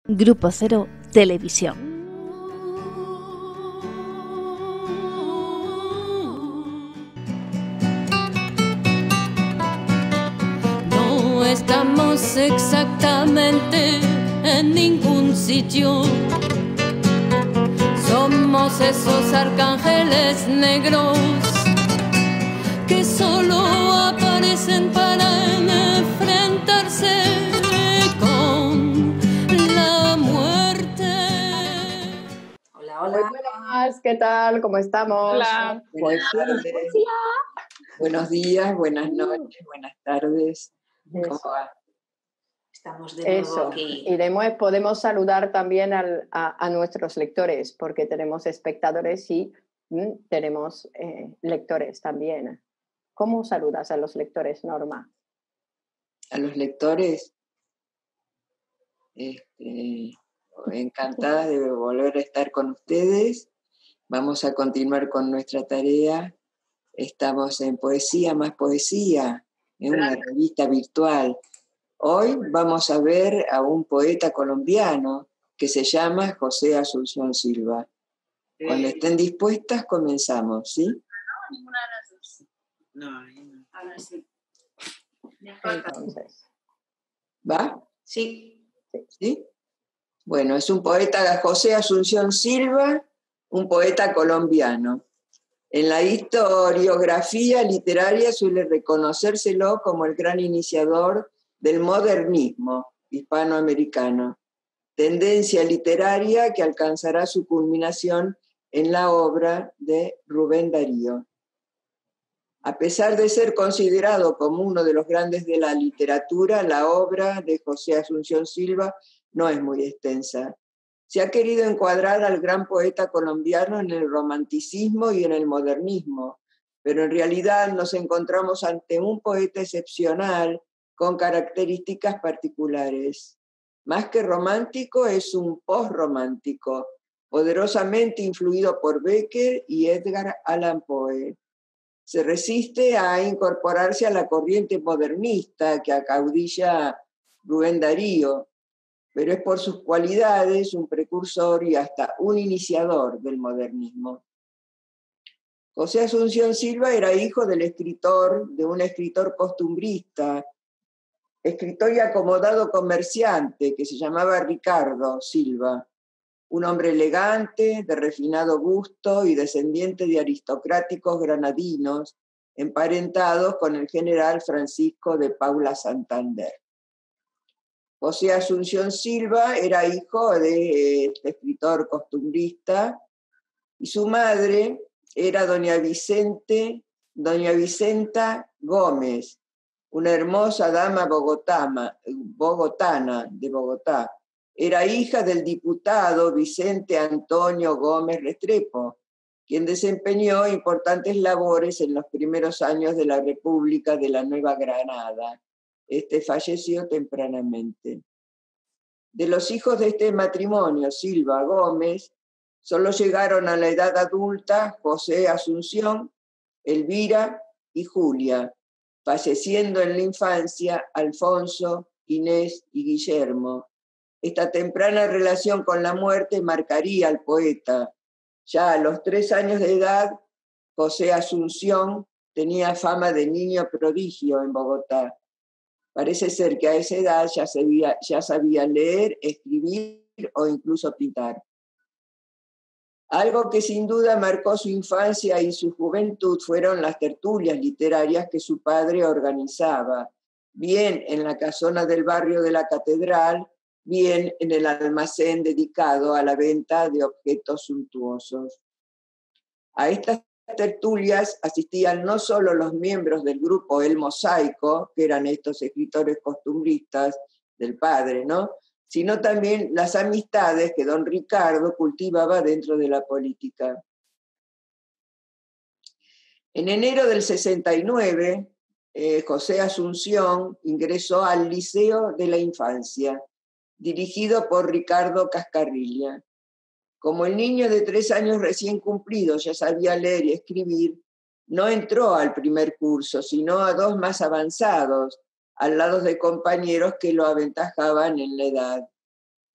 Grupo Cero Televisión. No estamos exactamente en ningún sitio. Somos esos arcángeles negros que solo aparecen para enfrentarse con la muerte. Hola, hola. Muy buenas, ¿qué tal? ¿Cómo estamos? Hola. Buenas tardes. Buenos días, buenas noches, buenas tardes. ¿Cómo va? Estamos de nuevo Eso. aquí. Y podemos saludar también a nuestros lectores, porque tenemos espectadores y tenemos lectores también. ¿Cómo saludas a los lectores, Norma? A los lectores, encantada de volver a estar con ustedes. Vamos a continuar con nuestra tarea. Estamos en Poesía más Poesía, en una revista virtual. Hoy vamos a ver a un poeta colombiano que se llama José Asunción Silva. Cuando estén dispuestas, comenzamos, ¿sí? Ninguna de las dos. No. Ahora sí. Entonces, ¿Va? Sí. ¿Sí? Bueno, es un poeta, José Asunción Silva, un poeta colombiano. En la historiografía literaria suele reconocérselo como el gran iniciador del modernismo hispanoamericano, tendencia literaria que alcanzará su culminación en la obra de Rubén Darío. A pesar de ser considerado como uno de los grandes de la literatura, la obra de José Asunción Silva no es muy extensa. Se ha querido encuadrar al gran poeta colombiano en el romanticismo y en el modernismo, pero en realidad nos encontramos ante un poeta excepcional con características particulares. Más que romántico, es un postromántico, poderosamente influido por Becker y Edgar Allan Poe. Se resiste a incorporarse a la corriente modernista que acaudilla Rubén Darío, pero es por sus cualidades un precursor y hasta un iniciador del modernismo. José Asunción Silva era hijo de un escritor costumbrista, escritor y acomodado comerciante que se llamaba Ricardo Silva, un hombre elegante, de refinado gusto y descendiente de aristocráticos granadinos, emparentados con el general Francisco de Paula Santander. José Asunción Silva era hijo de este escritor costumbrista y su madre era doña Vicenta Gómez, una hermosa dama bogotana de Bogotá. Era hija del diputado Vicente Antonio Gómez Restrepo, quien desempeñó importantes labores en los primeros años de la República de la Nueva Granada. Falleció tempranamente. De los hijos de este matrimonio, Silva Gómez, solo llegaron a la edad adulta José Asunción, Elvira y Julia, falleciendo en la infancia Alfonso, Inés y Guillermo. Esta temprana relación con la muerte marcaría al poeta. Ya a los 3 años de edad, José Asunción tenía fama de niño prodigio en Bogotá. Parece ser que a esa edad ya sabía leer, escribir o incluso pintar. Algo que sin duda marcó su infancia y su juventud fueron las tertulias literarias que su padre organizaba, bien en la casona del barrio de la Catedral, bien en el almacén dedicado a la venta de objetos suntuosos. A estas tertulias asistían no solo los miembros del grupo El Mosaico, que eran estos escritores costumbristas del padre, ¿no?, sino también las amistades que don Ricardo cultivaba dentro de la política. En enero del 69, José Asunción ingresó al Liceo de la Infancia, dirigido por Ricardo Cascarrilla. Como el niño de 3 años recién cumplidos ya sabía leer y escribir, no entró al primer curso, sino a 2 más avanzados, al lado de compañeros que lo aventajaban en la edad.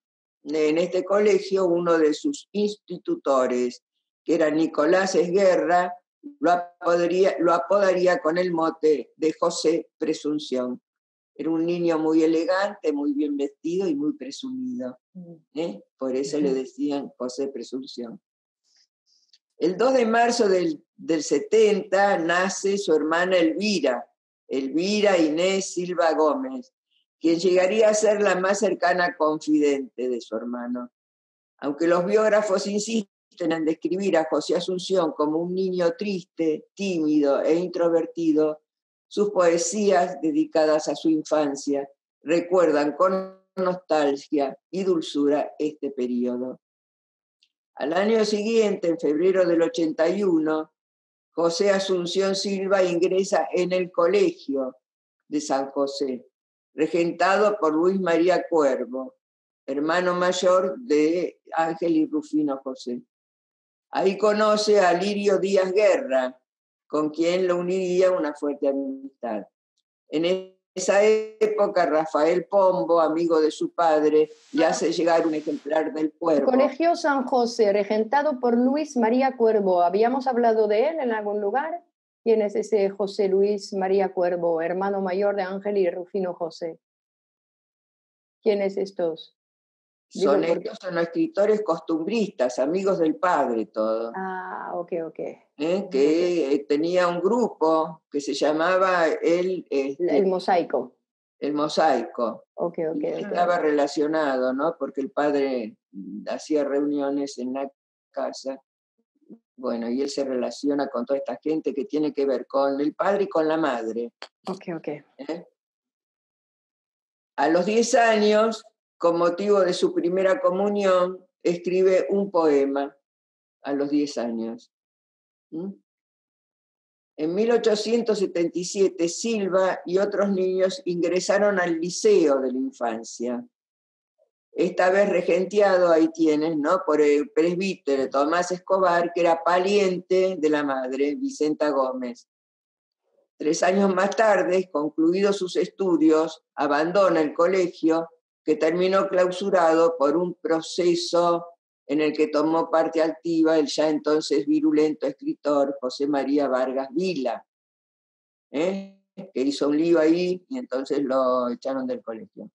En este colegio, uno de sus institutores, que era Nicolás Esguerra, lo apodaría con el mote de José Presunción. Era un niño muy elegante, muy bien vestido y muy presumido. Por eso le decían José Presunción. El 2 de marzo del 70 nace su hermana Elvira Inés Silva Gómez, quien llegaría a ser la más cercana confidente de su hermano. Aunque los biógrafos insisten en describir a José Asunción como un niño triste, tímido e introvertido, sus poesías dedicadas a su infancia recuerdan con nostalgia y dulzura este periodo. Al año siguiente, en febrero del 81, José Asunción Silva ingresa en el Colegio de San José, regentado por Luis María Cuervo, hermano mayor de Ángel y Rufino José. Ahí conoce a Lirio Díaz Guerra, con quien lo uniría una fuerte amistad. En esa época, Rafael Pombo, amigo de su padre, le hace llegar un ejemplar del Cuervo. Colegio San José, regentado por Luis María Cuervo. ¿Habíamos hablado de él en algún lugar? ¿Quién es ese José Luis María Cuervo, hermano mayor de Ángel y Rufino José? ¿Quiénes estos? Son escritores costumbristas, amigos del padre, todo. Ah, ok. Que tenía un grupo que se llamaba El Mosaico. El Mosaico. Ok. Estaba relacionado, ¿no? Porque el padre hacía reuniones en la casa. Bueno, y él se relaciona con toda esta gente que tiene que ver con el padre y con la madre. Ok. A los 10 años, con motivo de su primera comunión, escribe un poema a los 10 años. En 1877, Silva y otros niños ingresaron al Liceo de la Infancia. Esta vez regenteado, ahí tienes, ¿no?, por el presbítero Tomás Escobar, que era pariente de la madre, Vicenta Gómez. 3 años más tarde, concluidos sus estudios, abandona el colegio, que terminó clausurado por un proceso en el que tomó parte activa el ya entonces virulento escritor José María Vargas Vila, que hizo un lío ahí y entonces lo echaron del colegio.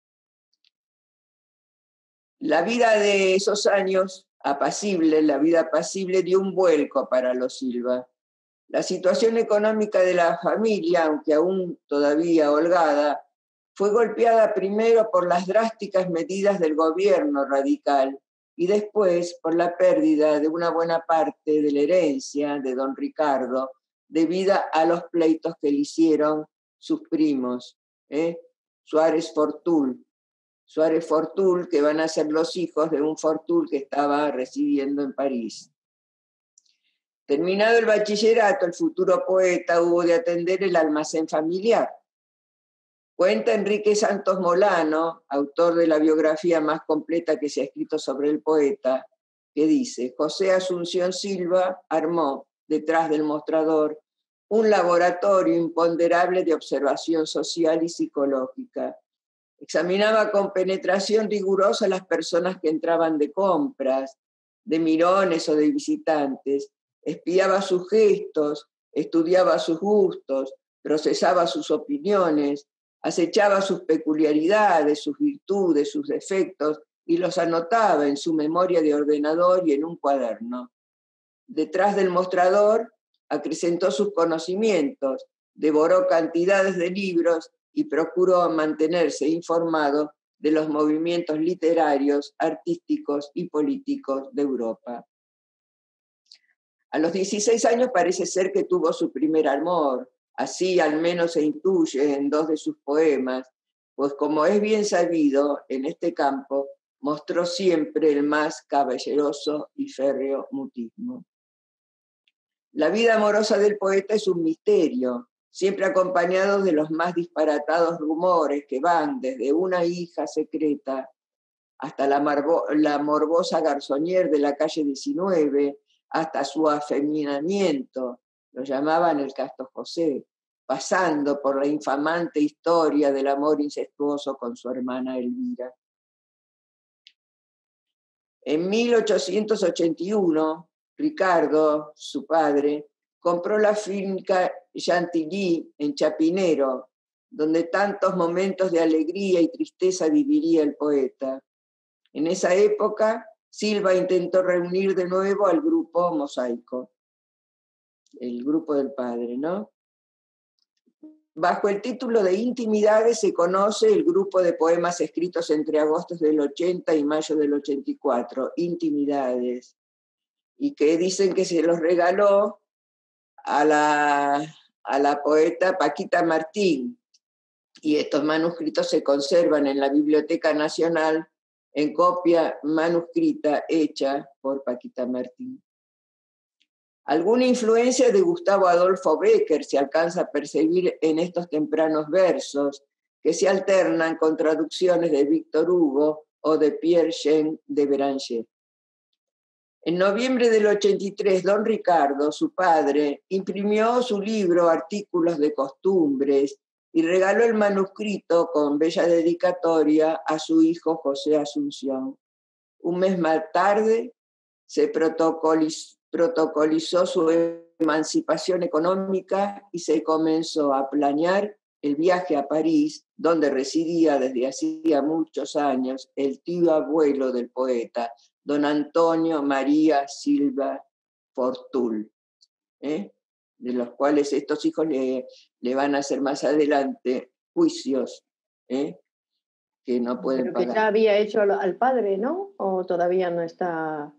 La vida de esos años apacibles, la vida apacible, dio un vuelco para los Silva. La situación económica de la familia, aunque aún todavía holgada, fue golpeada primero por las drásticas medidas del gobierno radical y después por la pérdida de una buena parte de la herencia de don Ricardo, debido a los pleitos que le hicieron sus primos, Suárez Fortul, que van a ser los hijos de un Fortul que estaba residiendo en París. Terminado el bachillerato, el futuro poeta hubo de atender el almacén familiar. Cuenta Enrique Santos Molano, autor de la biografía más completa que se ha escrito sobre el poeta, que dice: José Asunción Silva armó, detrás del mostrador, un laboratorio imponderable de observación social y psicológica. Examinaba con penetración rigurosa a las personas que entraban de compras, de mirones o de visitantes, espiaba sus gestos, estudiaba sus gustos, procesaba sus opiniones, acechaba sus peculiaridades, sus virtudes, sus defectos, y los anotaba en su memoria de ordenador y en un cuaderno. Detrás del mostrador acrecentó sus conocimientos, devoró cantidades de libros y procuró mantenerse informado de los movimientos literarios, artísticos y políticos de Europa. A los 16 años parece ser que tuvo su primer amor, así al menos se intuye en 2 de sus poemas, pues como es bien sabido, en este campo mostró siempre el más caballeroso y férreo mutismo. La vida amorosa del poeta es un misterio, siempre acompañado de los más disparatados rumores que van desde una hija secreta hasta la morbosa garzonier de la calle 19, hasta su afeminamiento, lo llamaban el Casto José, pasando por la infamante historia del amor incestuoso con su hermana Elvira. En 1881, Ricardo, su padre, compró la finca Chantilly en Chapinero, donde tantos momentos de alegría y tristeza viviría el poeta. En esa época, Silva intentó reunir de nuevo al grupo Mosaico, el grupo del padre, ¿no? Bajo el título de Intimidades se conoce el grupo de poemas escritos entre agosto del 80 y mayo del 84, Intimidades, y que dicen que se los regaló a la poeta Paquita Martín, y estos manuscritos se conservan en la Biblioteca Nacional en copia manuscrita hecha por Paquita Martín. Alguna influencia de Gustavo Adolfo Bécquer se alcanza a percibir en estos tempranos versos, que se alternan con traducciones de Víctor Hugo o de Pierre Jean de Beranger. En noviembre del 83, don Ricardo, su padre, imprimió su libro Artículos de Costumbres y regaló el manuscrito con bella dedicatoria a su hijo José Asunción. Un mes más tarde se protocolizó su emancipación económica y se comenzó a planear el viaje a París, donde residía desde hacía muchos años el tío abuelo del poeta, don Antonio María Silva Fortul, de los cuales estos hijos le van a hacer más adelante juicios que no pueden Pero que pagar. ya había hecho al padre, ¿no? ¿O todavía no está?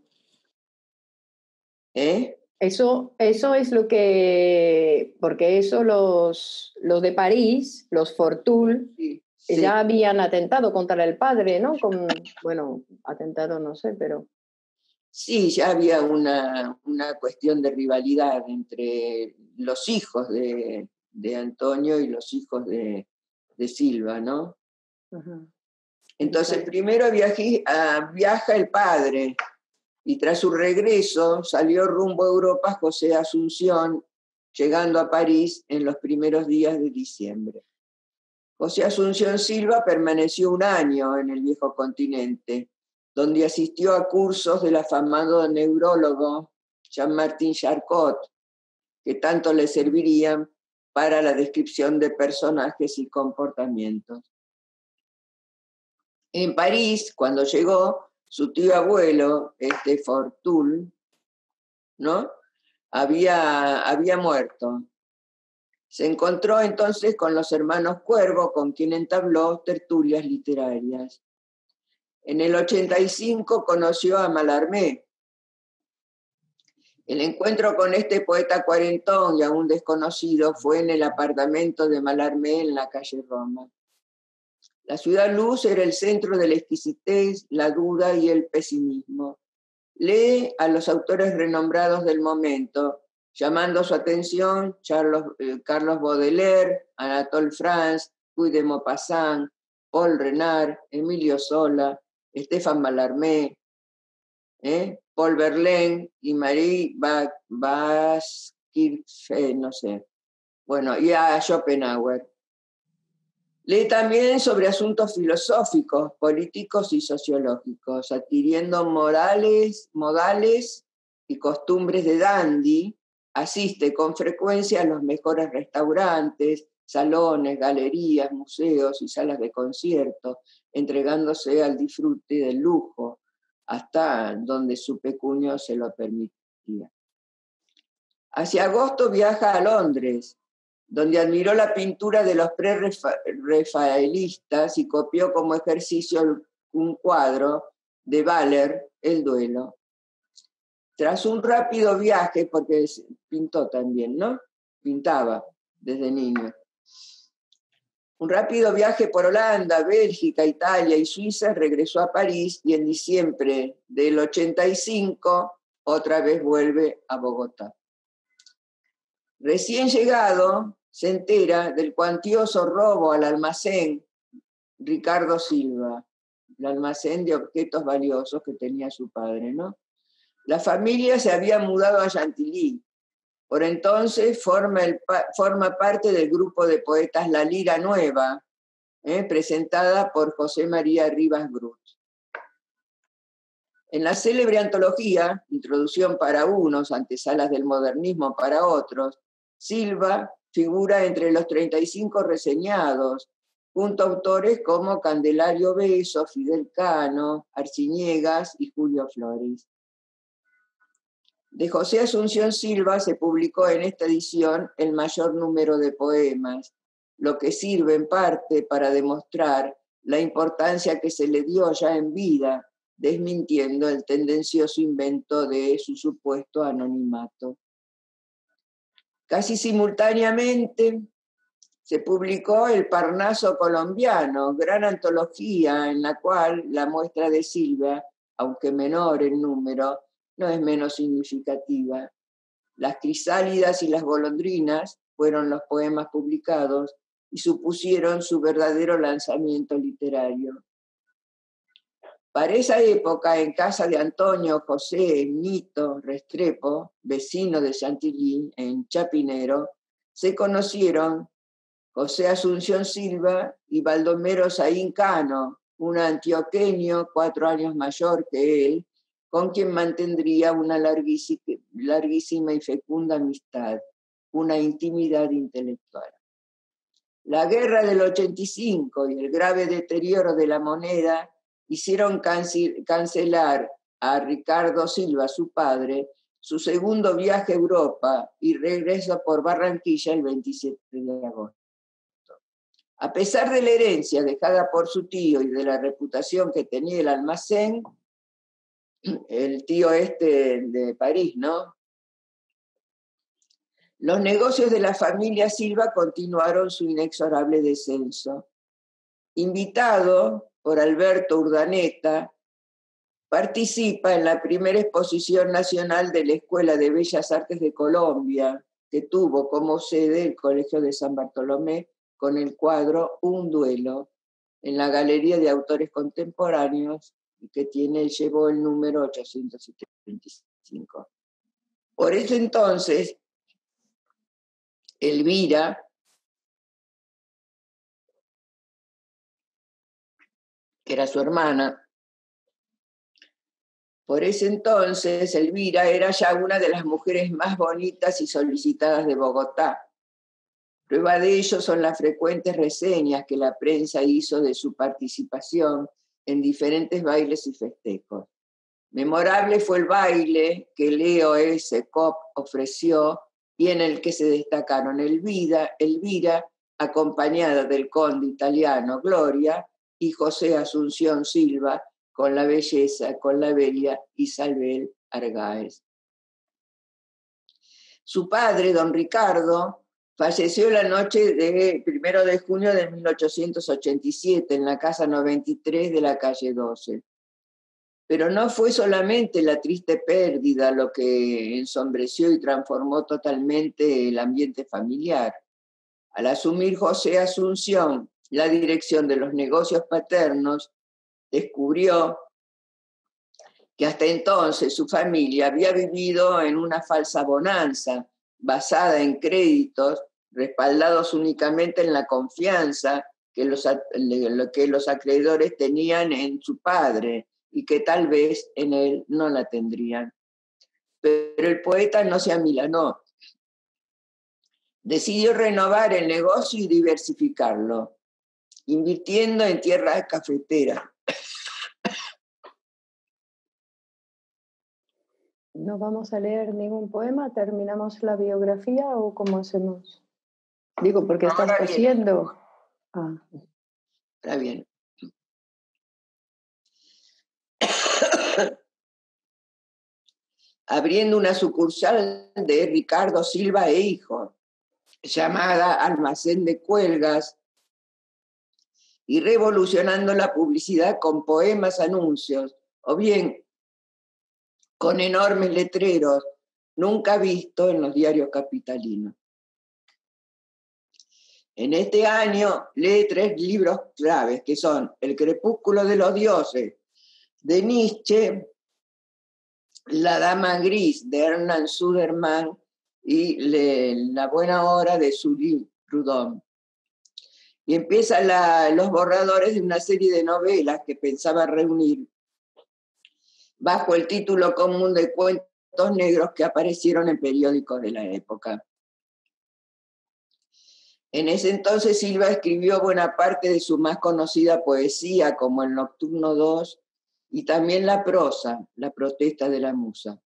Eso es lo que... Porque eso los de París, los Fortul, Sí. ya habían atentado contra el padre, ¿no? Bueno, atentado no sé, pero... Sí, ya había una cuestión de rivalidad entre los hijos de Antonio y los hijos de Silva, ¿no? Ajá. Entonces primero viaja el padre y tras su regreso salió rumbo a Europa José Asunción, llegando a París en los primeros días de diciembre. José Asunción Silva permaneció un año en el viejo continente, donde asistió a cursos del afamado neurólogo Jean-Martin Charcot, que tanto le servirían para la descripción de personajes y comportamientos. En París, cuando llegó, su tío abuelo, Fortul, ¿no? había muerto. Se encontró entonces con los hermanos Cuervo, con quien entabló tertulias literarias. En el 85 conoció a Mallarmé. El encuentro con este poeta cuarentón y aún desconocido fue en el apartamento de Mallarmé en la calle Roma. La ciudad luz era el centro de la exquisitez, la duda y el pesimismo. Lee a los autores renombrados del momento, llamando su atención Carlos Baudelaire, Anatole France, Guy de Maupassant, Paul Renard, Emilio Zola, Stéphane Mallarmé, Paul Verlaine y Marie Bashkirtseff, no sé. Bueno, y a Schopenhauer. Lee también sobre asuntos filosóficos, políticos y sociológicos, adquiriendo modales y costumbres de dandy. Asiste con frecuencia a los mejores restaurantes, salones, galerías, museos y salas de conciertos, entregándose al disfrute del lujo, hasta donde su pecunio se lo permitía. Hacia agosto viaja a Londres, donde admiró la pintura de los pre-rafaelistas y copió como ejercicio un cuadro de Waller, El duelo. Tras un rápido viaje, porque pintó también, ¿no? Pintaba desde niño. Un rápido viaje por Holanda, Bélgica, Italia y Suiza, regresó a París y en diciembre del 85 otra vez vuelve a Bogotá. Recién llegado, se entera del cuantioso robo al almacén Ricardo Silva, el almacén de objetos valiosos que tenía su padre, ¿no? La familia se había mudado a Chantilly. Por entonces forma parte del grupo de poetas La Lira Nueva, presentada por José María Rivas Brut. En la célebre antología, Introducción para unos, Antesalas del modernismo para otros, Silva figura entre los 35 reseñados, junto a autores como Candelario Beso, Fidel Cano, Arciniegas y Julio Flores. De José Asunción Silva se publicó en esta edición el mayor número de poemas, lo que sirve en parte para demostrar la importancia que se le dio ya en vida, desmintiendo el tendencioso invento de su supuesto anonimato. Casi simultáneamente se publicó El Parnaso colombiano, gran antología en la cual la muestra de Silva, aunque menor en número, no es menos significativa. Las crisálidas y las golondrinas fueron los poemas publicados y supusieron su verdadero lanzamiento literario. Para esa época, en casa de Antonio José Nito Restrepo, vecino de Chantilly, en Chapinero, se conocieron José Asunción Silva y Baldomero Saín Cano, un antioqueño 4 años mayor que él, con quien mantendría una larguísima y fecunda amistad, una intimidad intelectual. La guerra del 85 y el grave deterioro de la moneda hicieron cancelar a Ricardo Silva, su padre, su segundo viaje a Europa y regreso por Barranquilla el 27 de agosto. A pesar de la herencia dejada por su tío y de la reputación que tenía el almacén, el tío de París, ¿no? Los negocios de la familia Silva continuaron su inexorable descenso. Invitado por Alberto Urdaneta, participa en la primera exposición nacional de la Escuela de Bellas Artes de Colombia, que tuvo como sede el Colegio de San Bartolomé, con el cuadro Un duelo, en la Galería de Autores Contemporáneos, que llevó el número 875. Por ese entonces, Elvira, que era su hermana, por ese entonces Elvira era ya una de las mujeres más bonitas y solicitadas de Bogotá. Prueba de ello son las frecuentes reseñas que la prensa hizo de su participación en diferentes bailes y festejos. Memorable fue el baile que Leo S. Kopp ofreció y en el que se destacaron Elvira, acompañada del conde italiano Gloria, y José Asunción Silva, con la bella Isabel Argáez. Su padre, don Ricardo, falleció la noche del 1 de junio de 1887 en la casa 93 de la calle 12. Pero no fue solamente la triste pérdida lo que ensombreció y transformó totalmente el ambiente familiar. Al asumir José Asunción la dirección de los negocios paternos, descubrió que hasta entonces su familia había vivido en una falsa bonanza, basada en créditos, respaldados únicamente en la confianza que los acreedores tenían en su padre y que tal vez en él no la tendrían. Pero el poeta no se amilanó. Decidió renovar el negocio y diversificarlo, invirtiendo en tierra cafetera. ¿No vamos a leer ningún poema? ¿Terminamos la biografía o cómo hacemos? Digo, porque estás cosiendo. Ah. Está bien. Abriendo una sucursal de Ricardo Silva e Hijo, llamada Almacén de Cuelgas, y revolucionando la publicidad con poemas, anuncios, o bien con enormes letreros, nunca visto en los diarios capitalinos. En este año lee 3 libros claves, que son El crepúsculo de los dioses, de Nietzsche, La dama gris, de Hernán Suderman, y La buena hora, de Sully Proudhon. Y empieza los borradores de una serie de novelas que pensaba reunir bajo el título común de cuentos negros que aparecieron en periódicos de la época. En ese entonces Silva escribió buena parte de su más conocida poesía, como el Nocturno 2, y también la prosa, La protesta de la musa.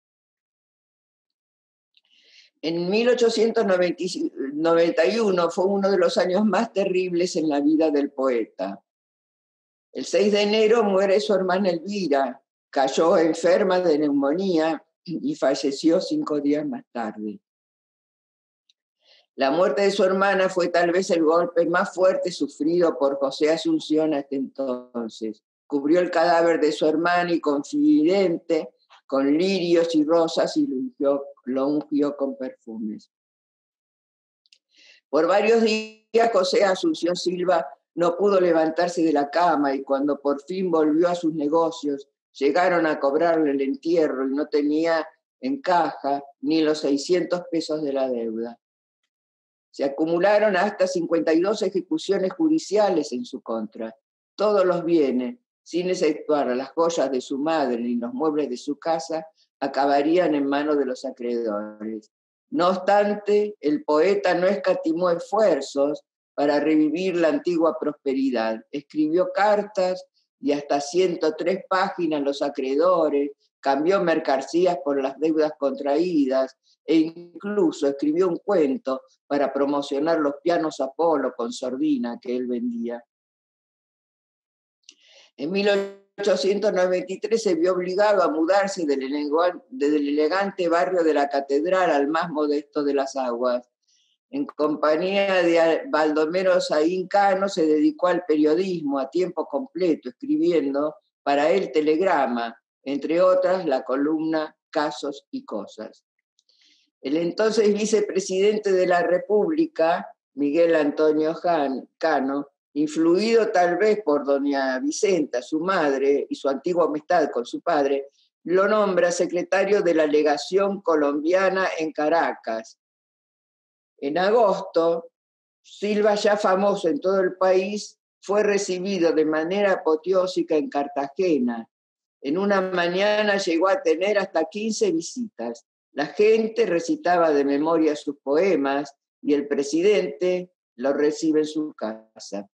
En 1891 fue uno de los años más terribles en la vida del poeta. El 6 de enero muere su hermana Elvira, cayó enferma de neumonía y falleció 5 días más tarde. La muerte de su hermana fue tal vez el golpe más fuerte sufrido por José Asunción hasta entonces. Cubrió el cadáver de su hermana y confidente con lirios y rosas y lo ungió con perfumes. Por varios días José Asunción Silva no pudo levantarse de la cama y cuando por fin volvió a sus negocios, llegaron a cobrarle el entierro y no tenía en caja ni los 600 pesos de la deuda. Se acumularon hasta 52 ejecuciones judiciales en su contra. Todos los bienes, sin exceptuar las joyas de su madre ni los muebles de su casa, acabarían en manos de los acreedores. No obstante, el poeta no escatimó esfuerzos para revivir la antigua prosperidad. Escribió cartas y hasta 103 páginas a los acreedores, cambió mercancías por las deudas contraídas e incluso escribió un cuento para promocionar los pianos Apolo con sordina que él vendía. En 1893 se vio obligado a mudarse del elegante barrio de la Catedral al más modesto de las Aguas. En compañía de Baldomero Saín Cano se dedicó al periodismo a tiempo completo, escribiendo para él Telegrama, entre otras la columna Casos y Cosas. El entonces vicepresidente de la República, Miguel Antonio Cano, influido tal vez por doña Vicenta, su madre, y su antigua amistad con su padre, lo nombra secretario de la legación colombiana en Caracas. En agosto, Silva, ya famoso en todo el país, fue recibido de manera apoteósica en Cartagena. En una mañana llegó a tener hasta 15 visitas. La gente recitaba de memoria sus poemas y el presidente lo recibe en su casa.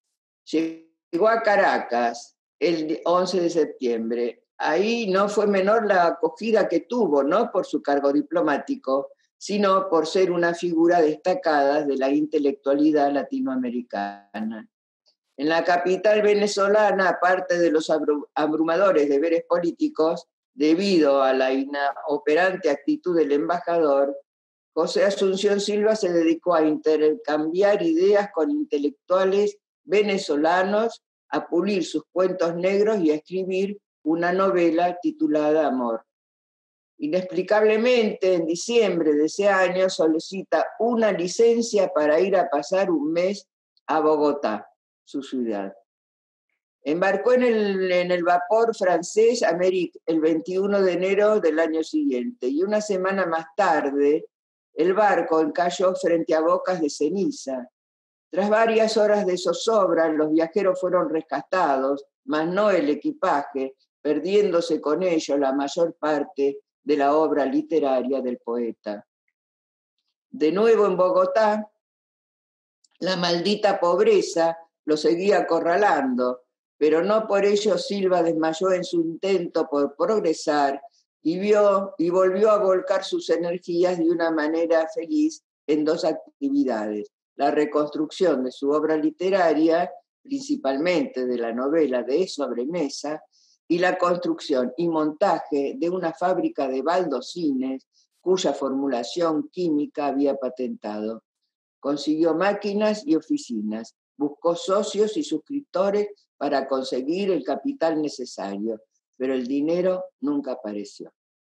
Llegó a Caracas el 11 de septiembre. Ahí no fue menor la acogida que tuvo, no por su cargo diplomático, sino por ser una figura destacada de la intelectualidad latinoamericana. En la capital venezolana, aparte de los abrumadores deberes políticos, debido a la inoperante actitud del embajador, José Asunción Silva se dedicó a intercambiar ideas con intelectuales venezolanos, a pulir sus cuentos negros y a escribir una novela titulada Amor. Inexplicablemente, en diciembre de ese año solicita una licencia para ir a pasar un mes a Bogotá, su ciudad. Embarcó en el vapor francés Amérique el 21 de enero del año siguiente y una semana más tarde el barco encalló frente a Bocas de Ceniza. Tras varias horas de zozobra, los viajeros fueron rescatados, mas no el equipaje, perdiéndose con ello la mayor parte de la obra literaria del poeta. De nuevo en Bogotá, la maldita pobreza lo seguía acorralando, pero no por ello Silva desmayó en su intento por progresar y volvió a volcar sus energías de una manera feliz en dos actividades: la reconstrucción de su obra literaria, principalmente de la novela de Sobremesa, y la construcción y montaje de una fábrica de baldosines cuya formulación química había patentado. Consiguió máquinas y oficinas, buscó socios y suscriptores para conseguir el capital necesario, pero el dinero nunca apareció.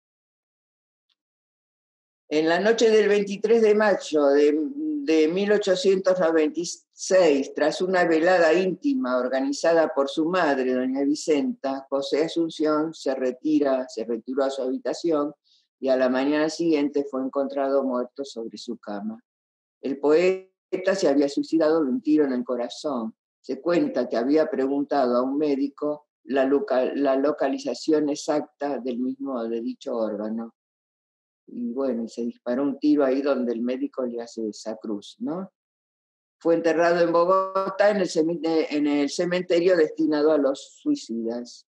En la noche del 23 de mayo de 1896, tras una velada íntima organizada por su madre, doña Vicenta, José Asunción se retiró a su habitación y a la mañana siguiente fue encontrado muerto sobre su cama. El poeta se había suicidado de un tiro en el corazón. Se cuenta que había preguntado a un médico la localización exacta de dicho órgano. Y bueno, se disparó un tiro ahí donde el médico le hace esa cruz, ¿no? Fue enterrado en Bogotá en el cementerio destinado a los suicidas.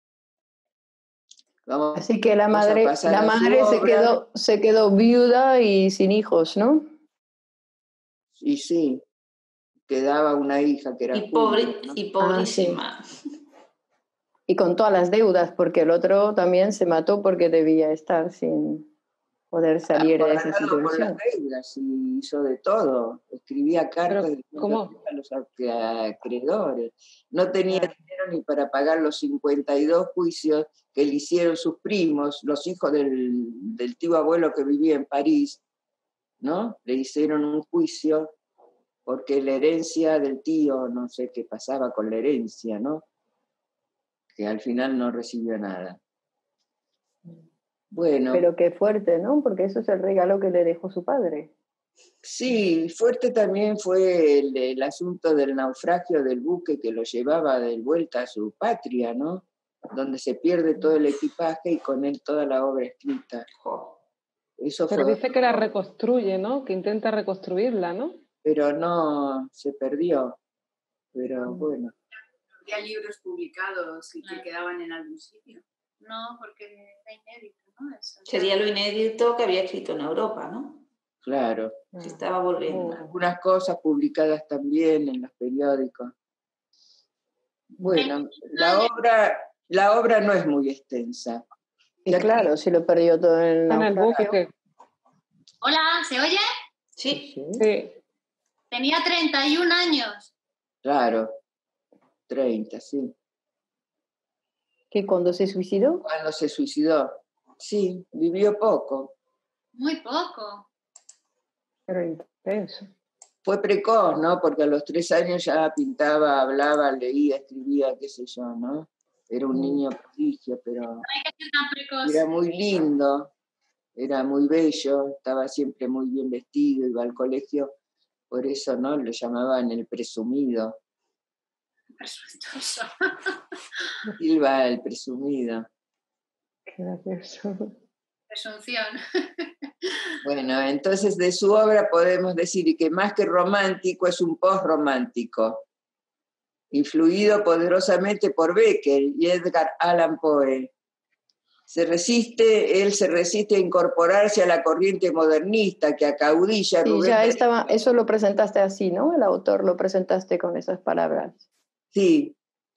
Así que la Vamos a madre pasar a su se quedó viuda y sin hijos, ¿no? Y sí, quedaba una hija que era Y, pobre, Julia, ¿no? y pobrísima. Y con todas las deudas, porque el otro también se mató porque debía estar sin poder salir de esa Acorralado por las situación. deudas y hizo de todo. Escribía cartas Pero, ¿cómo? a los acreedores. No tenía Claro. dinero ni para pagar los 52 juicios que le hicieron sus primos, los hijos del tío abuelo que vivía en París, ¿no? Le hicieron un juicio porque la herencia del tío, no sé qué pasaba con la herencia, ¿no? Que al final no recibió nada. Bueno. Pero qué fuerte, ¿no? Porque eso es el regalo que le dejó su padre. Sí, fuerte también fue el asunto del naufragio del buque que lo llevaba de vuelta a su patria, ¿no? Donde se pierde todo el equipaje y con él toda la obra escrita. Eso Pero fue, dice que la reconstruye, ¿no? Que intenta reconstruirla, ¿no? pero no se perdió. Pero bueno. Había libros publicados y que quedaban en algún sitio. No, porque era inédito, ¿no? Eso. Sería lo inédito que había escrito en Europa, ¿no? Claro. Que estaba volviendo. Algunas cosas publicadas también en los periódicos. Bueno, la obra no es muy extensa. Y claro, si lo perdió todo en el buque. Hola, ¿se oye? Sí. Sí. Tenía 31 años. Claro, 30, sí. ¿Que cuando se suicidó? Cuando se suicidó. Sí, vivió poco. Muy poco. Pero intenso. Fue precoz, ¿no? Porque a los 3 años ya pintaba, hablaba, leía, escribía, qué sé yo, ¿no? Era un niño prodigio, pero No hay que ser tan precoz. era muy lindo, era muy bello, estaba siempre muy bien vestido, iba al colegio, por eso, ¿no? Lo llamaban el presumido. Presuntuoso. Silva el presumido. Qué gracioso. Presunción. Bueno, entonces de su obra podemos decir que más que romántico es un postromántico, influido poderosamente por Becker y Edgar Allan Poe. Él se resiste a incorporarse a la corriente modernista que acaudilla. Sí, ya estaba, eso lo presentaste así, ¿no? El autor lo presentaste con esas palabras. Sí.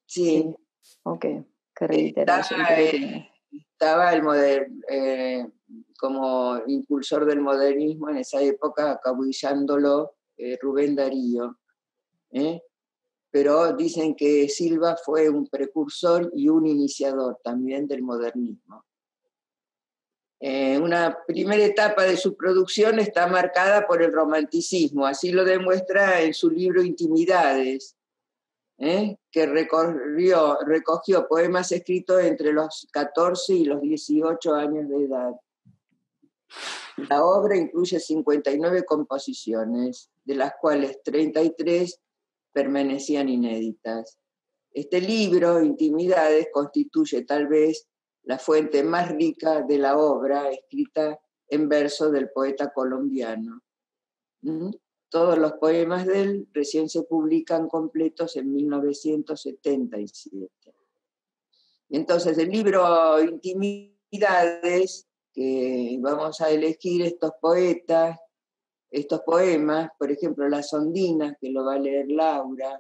Ok, qué reiteración. Estaba como impulsor del modernismo en esa época, acabullándolo Rubén Darío. Pero dicen que Silva fue un precursor y un iniciador también del modernismo. Una primera etapa de su producción está marcada por el romanticismo, así lo demuestra en su libro Intimidades, que recogió poemas escritos entre los 14 y los 18 años de edad. La obra incluye 59 composiciones, de las cuales 33 permanecían inéditas. Este libro, Intimidades, constituye tal vez la fuente más rica de la obra escrita en verso del poeta colombiano. Todos los poemas de él recién se publican completos en 1977. Entonces, el libro Intimidades, que vamos a elegir estos poemas, por ejemplo, Las Ondinas, que lo va a leer Laura,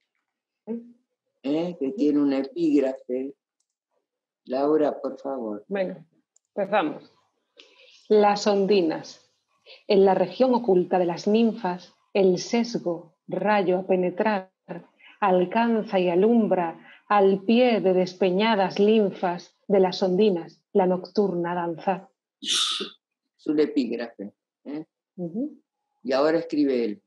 que tiene un epígrafe. Laura, por favor. Venga, empezamos. Las ondinas. En la región oculta de las ninfas, el sesgo, rayo a penetrar, alcanza y alumbra al pie de despeñadas linfas de las ondinas la nocturna danza. Su epígrafe. Y ahora escribe él.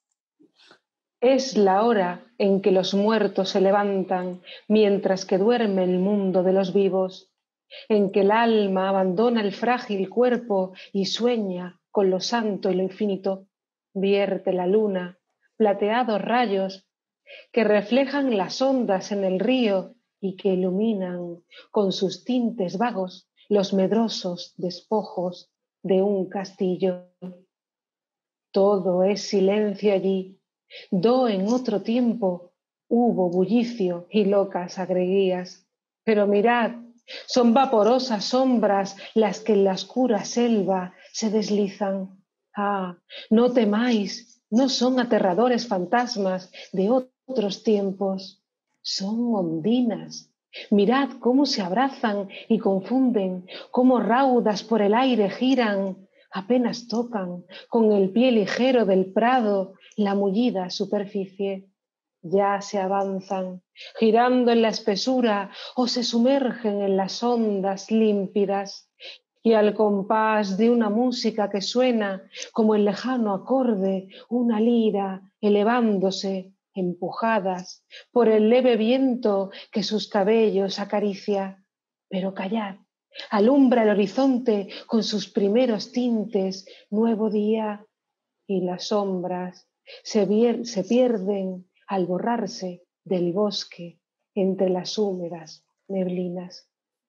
Es la hora en que los muertos se levantan mientras que duerme el mundo de los vivos, en que el alma abandona el frágil cuerpo y sueña con lo santo y lo infinito. Vierte la luna plateados rayos que reflejan las ondas en el río y que iluminan con sus tintes vagos los medrosos despojos de un castillo. Todo es silencio allí, do en otro tiempo hubo bullicio y locas agreguías. Pero mirad, son vaporosas sombras las que en la oscura selva se deslizan. Ah, no temáis, no son aterradores fantasmas de otros tiempos, son ondinas. Mirad cómo se abrazan y confunden, cómo raudas por el aire giran, apenas tocan con el pie ligero del prado la mullida superficie. Ya se avanzan, girando en la espesura o se sumergen en las ondas límpidas. Y al compás de una música que suena como el lejano acorde, una lira elevándose, empujadas por el leve viento que sus cabellos acaricia. Pero callad, alumbra el horizonte con sus primeros tintes, nuevo día, y las sombras se pierden al borrarse del bosque entre las húmedas neblinas.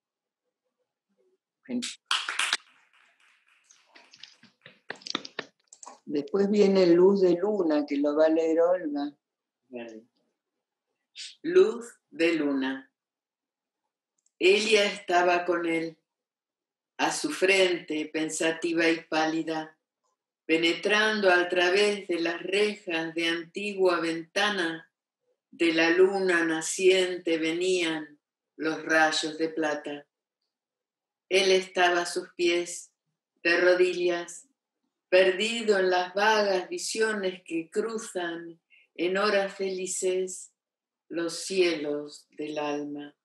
Después viene Luz de Luna, que lo va a leer Olga. Vale. Luz de luna. Ella estaba con él, a su frente, pensativa y pálida, penetrando a través de las rejas de antigua ventana. De la luna naciente venían los rayos de plata. Él estaba a sus pies, de rodillas, perdido en las vagas visiones que cruzan en horas felices los cielos del alma.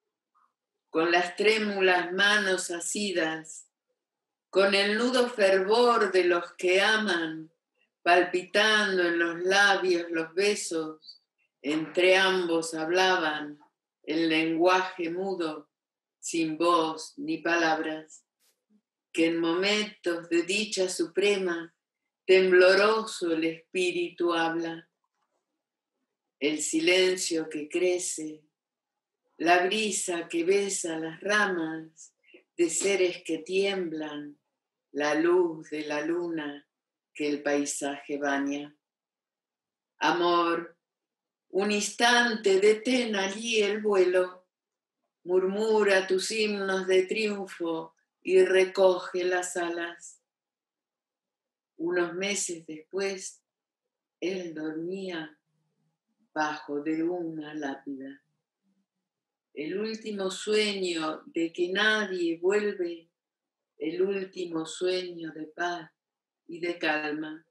Con las trémulas manos asidas, con el nudo fervor de los que aman, palpitando en los labios los besos, entre ambos hablaban el lenguaje mudo, sin voz ni palabras, que en momentos de dicha suprema, tembloroso el espíritu habla. El silencio que crece, la brisa que besa las ramas de seres que tiemblan, la luz de la luna que el paisaje baña. Amor, un instante detén allí el vuelo, murmura tus himnos de triunfo y recoge las alas. Unos meses después, él dormía bajo de una lápida. El último sueño de que nadie vuelve, el último sueño de paz y de calma.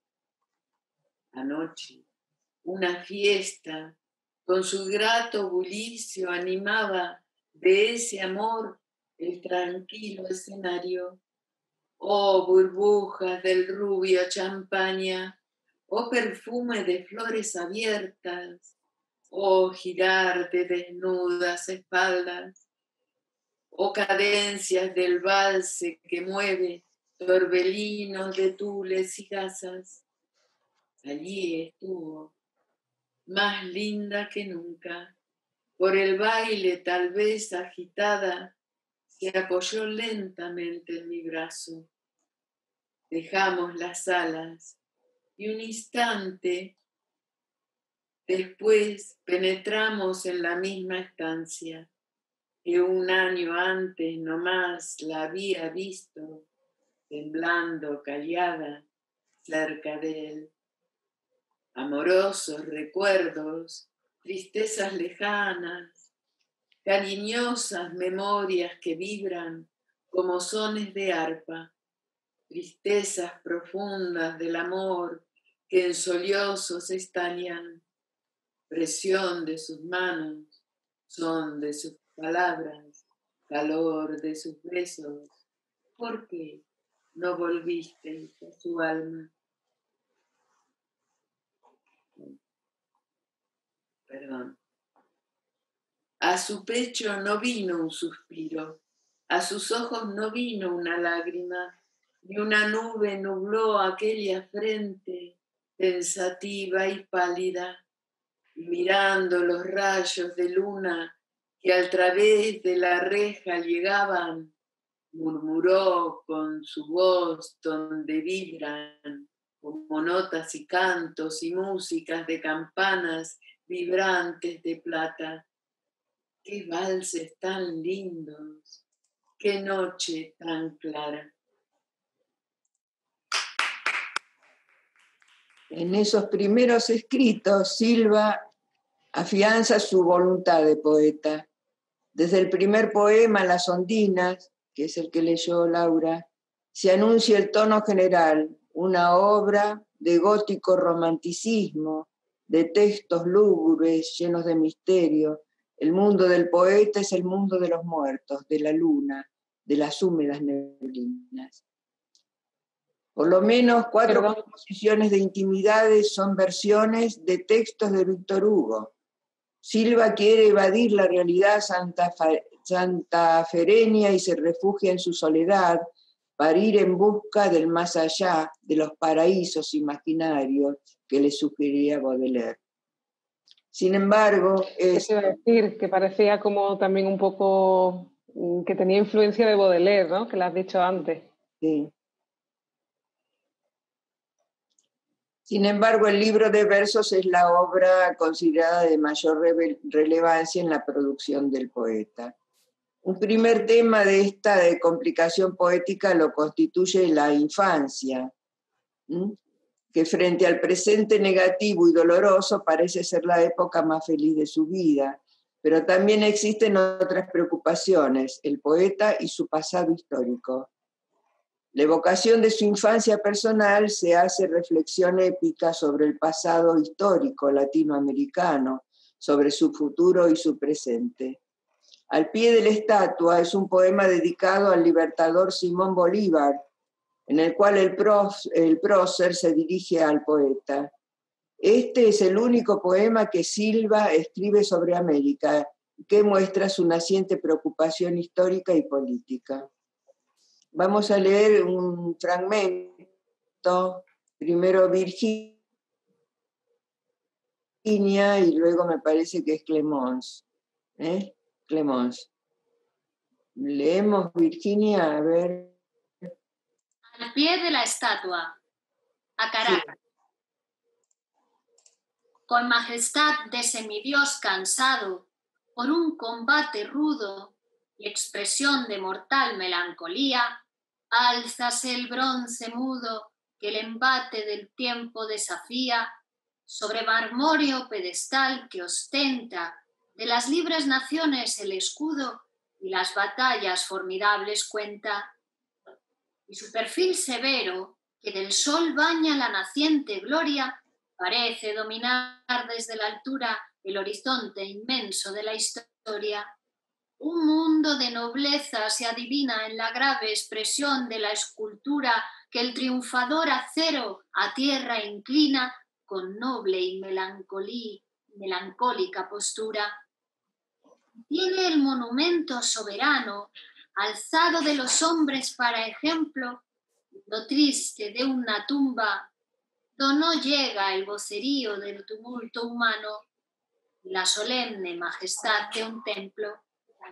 Anoche, una fiesta con su grato bullicio animaba de ese amor el tranquilo escenario. Oh burbujas del rubio champaña, oh perfume de flores abiertas, oh girar de desnudas espaldas, oh cadencias del valse que mueve torbellinos de tules y gasas. Allí estuvo, más linda que nunca, por el baile tal vez agitada, se apoyó lentamente en mi brazo. Dejamos las salas y un instante después penetramos en la misma estancia que un año antes nomás la había visto, temblando callada cerca de él. Amorosos recuerdos, tristezas lejanas, cariñosas memorias que vibran como sones de arpa, tristezas profundas del amor que en sollozos estallan, presión de sus manos, son de sus palabras, calor de sus besos. ¿Por qué no volviste a su alma? Perdón. A su pecho no vino un suspiro, a sus ojos no vino una lágrima, ni una nube nubló aquella frente pensativa y pálida, y mirando los rayos de luna que al través de la reja llegaban, murmuró con su voz donde vibran como notas y cantos y músicas de campanas vibrantes de plata. ¡Qué valses tan lindos! ¡Qué noche tan clara! En esos primeros escritos, Silva afianza su voluntad de poeta. Desde el primer poema, Las Ondinas, que es el que leyó Laura, se anuncia el tono general, una obra de gótico romanticismo, de textos lúgubres llenos de misterio. El mundo del poeta es el mundo de los muertos, de la luna, de las húmedas neblinas. Por lo menos 4 composiciones de intimidades son versiones de textos de Víctor Hugo. Silva quiere evadir la realidad santafereña y se refugia en su soledad para ir en busca del más allá, de los paraísos imaginarios que le sugería Baudelaire. Sin embargo, es decir, que parecía como también un poco que tenía influencia de Baudelaire, ¿no? Que lo has dicho antes. Sí. Sin embargo, el libro de versos es la obra considerada de mayor relevancia en la producción del poeta. Un primer tema de esta complicación poética lo constituye la infancia, que frente al presente negativo y doloroso parece ser la época más feliz de su vida, pero también existen otras preocupaciones, el poeta y su pasado histórico. La evocación de su infancia personal se hace reflexión épica sobre el pasado histórico latinoamericano, sobre su futuro y su presente. Al pie de la estatua es un poema dedicado al libertador Simón Bolívar, en el cual el prócer se dirige al poeta. Este es el único poema que Silva escribe sobre América, que muestra su naciente preocupación histórica y política. Vamos a leer un fragmento, primero Virginia y luego me parece que es Clemons. Clemons. Leemos Virginia, a ver. Al pie de la estatua, a Caracas. Sí. Con majestad de semidios cansado por un combate rudo y expresión de mortal melancolía, álzase el bronce mudo que el embate del tiempo desafía sobre marmóreo pedestal que ostenta de las libres naciones el escudo y las batallas formidables cuenta. Y su perfil severo, que del sol baña la naciente gloria, parece dominar desde la altura el horizonte inmenso de la historia. Un mundo de nobleza se adivina en la grave expresión de la escultura que el triunfador acero a tierra inclina con noble y melancólica postura. Tiene el monumento soberano, alzado de los hombres para ejemplo, lo triste de una tumba, do no llega el vocerío del tumulto humano, la solemne majestad de un templo.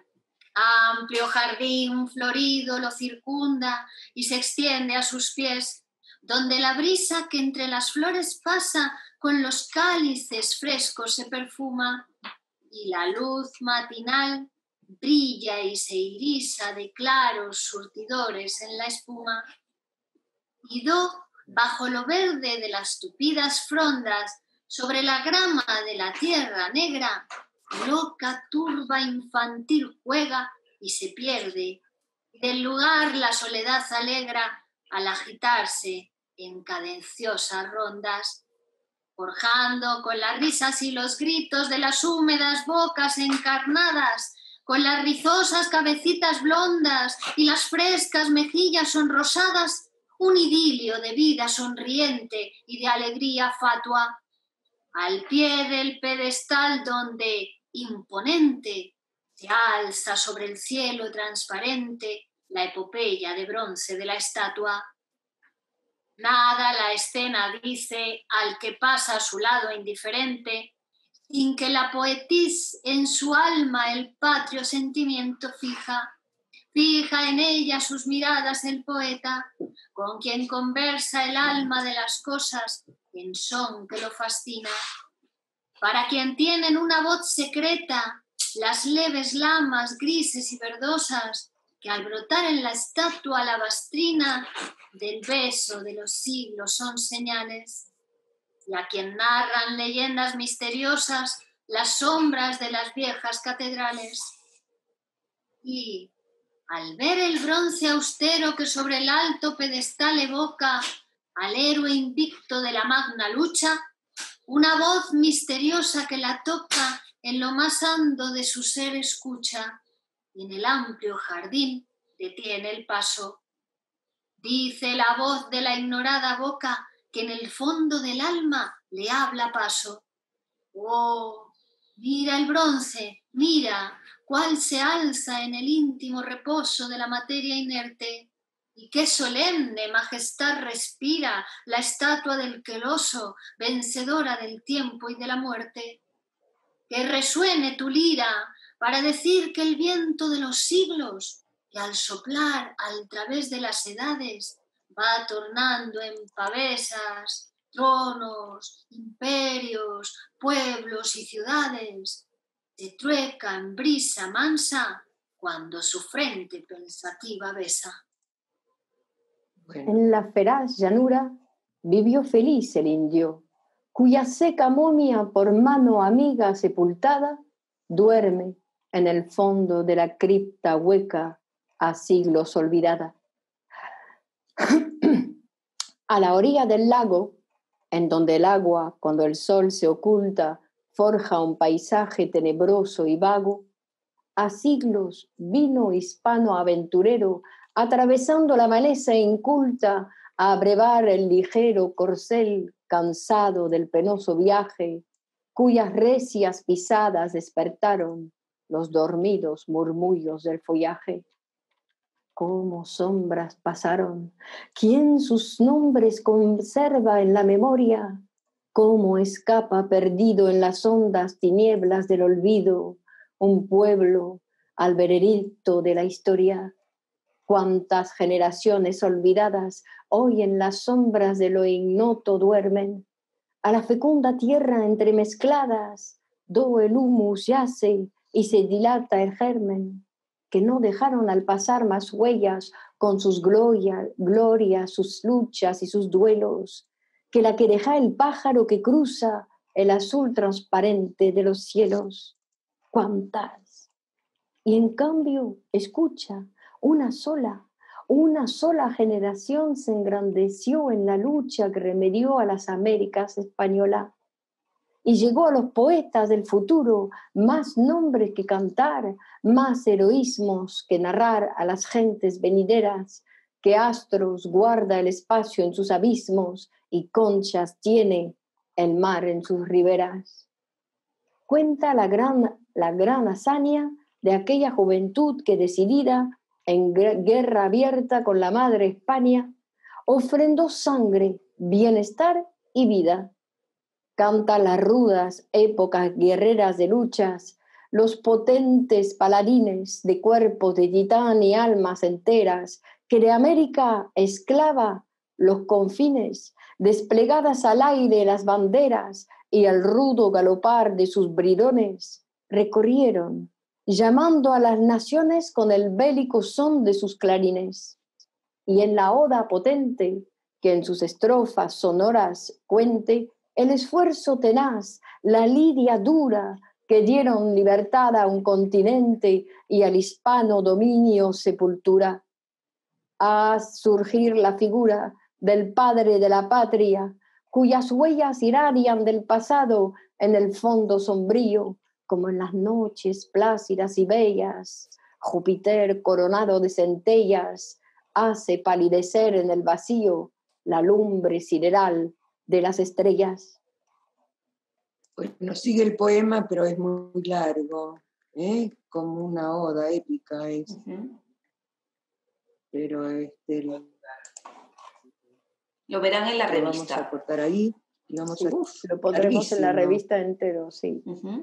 Amplio jardín florido lo circunda y se extiende a sus pies, donde la brisa que entre las flores pasa con los cálices frescos se perfuma, y la luz matinal brilla y se irisa de claros surtidores en la espuma. Y bajo lo verde de las tupidas frondas, sobre la grama de la tierra negra, loca turba infantil juega y se pierde, y del lugar la soledad alegra al agitarse en cadenciosas rondas, forjando con las risas y los gritos de las húmedas bocas encarnadas, con las rizosas cabecitas blondas y las frescas mejillas sonrosadas, un idilio de vida sonriente y de alegría fatua. Al pie del pedestal donde, imponente, se alza sobre el cielo transparente la epopeya de bronce de la estatua. Nada la escena dice al que pasa a su lado indiferente, sin que la poetís en su alma el patrio sentimiento fija. Fija en ella sus miradas el poeta, con quien conversa el alma de las cosas en son que lo fascina. Para quien tienen una voz secreta las leves lamas grises y verdosas que al brotar en la estatua alabastrina del beso de los siglos son señales. Y a quien narran leyendas misteriosas las sombras de las viejas catedrales. Y al ver el bronce austero que sobre el alto pedestal evoca al héroe invicto de la magna lucha, una voz misteriosa que la toca en lo más hondo de su ser escucha, y en el amplio jardín detiene el paso. Dice la voz de la ignorada boca que en el fondo del alma le habla paso. Oh, mira el bronce, mira cuál se alza en el íntimo reposo de la materia inerte, y qué solemne majestad respira la estatua del queloso, vencedora del tiempo y de la muerte. Que resuene tu lira para decir que el viento de los siglos, que al soplar al través de las edades, va tornando en pavesas, tronos, imperios, pueblos y ciudades, se trueca en brisa mansa cuando su frente pensativa besa. Bueno, En la feraz llanura vivió feliz el indio, cuya seca momia por mano amiga sepultada duerme en el fondo de la cripta hueca a siglos olvidada. A la orilla del lago, en donde el agua, cuando el sol se oculta, forja un paisaje tenebroso y vago, a siglos vino hispano aventurero, atravesando la maleza inculta, a abrevar el ligero corcel cansado del penoso viaje, cuyas recias pisadas despertaron los dormidos murmullos del follaje. Cómo sombras pasaron, ¿quién sus nombres conserva en la memoria? Cómo escapa perdido en las hondas tinieblas del olvido un pueblo al veredicto de la historia. Cuántas generaciones olvidadas hoy en las sombras de lo ignoto duermen, a la fecunda tierra entremezcladas, do el humus yace y se dilata el germen, que no dejaron al pasar más huellas con sus glorias, sus luchas y sus duelos, que la que deja el pájaro que cruza el azul transparente de los cielos. ¿Cuántas? Y en cambio, escucha, una sola generación se engrandeció en la lucha que remedió a las Américas españolas y llegó a los poetas del futuro más nombres que cantar, más heroísmos que narrar a las gentes venideras, que astros guarda el espacio en sus abismos y conchas tiene el mar en sus riberas. Cuenta la gran hazaña de aquella juventud que decidida en guerra abierta con la madre España ofrendó sangre, bienestar y vida. Canta las rudas épocas guerreras de luchas, los potentes paladines de cuerpos de titán y almas enteras, que de América esclava los confines, desplegadas al aire las banderas y al rudo galopar de sus bridones, recorrieron, llamando a las naciones con el bélico son de sus clarines. Y en la oda potente, que en sus estrofas sonoras cuente, el esfuerzo tenaz, la lidia dura, que dieron libertad a un continente y al hispano dominio sepultura. Haz surgir la figura del padre de la patria, cuyas huellas irradian del pasado en el fondo sombrío, como en las noches plácidas y bellas. Júpiter, coronado de centellas, hace palidecer en el vacío la lumbre sideral de las estrellas. Bueno, sigue el poema, pero es muy largo, como una oda épica es. Pero lo verán en la lo vamos revista. a cortar ahí. Y vamos Sí, a... lo pondremos en la larguísimo. revista entero, sí.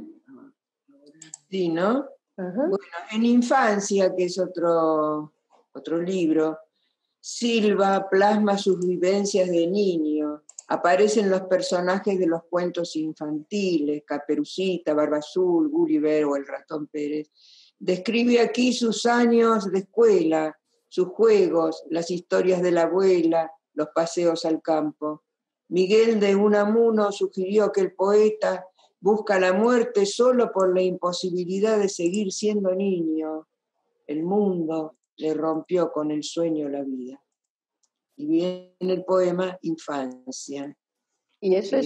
Sí, ¿no? Ajá. Bueno, en Infancia, que es otro libro, Silva plasma sus vivencias de niño. Aparecen los personajes de los cuentos infantiles, Caperucita, Barba Azul, Gulliver o el Ratón Pérez. Describe aquí sus años de escuela, sus juegos, las historias de la abuela, los paseos al campo. Miguel de Unamuno sugirió que el poeta busca la muerte solo por la imposibilidad de seguir siendo niño. El mundo le rompió con el sueño la vida. Y viene el poema Infancia. Y eso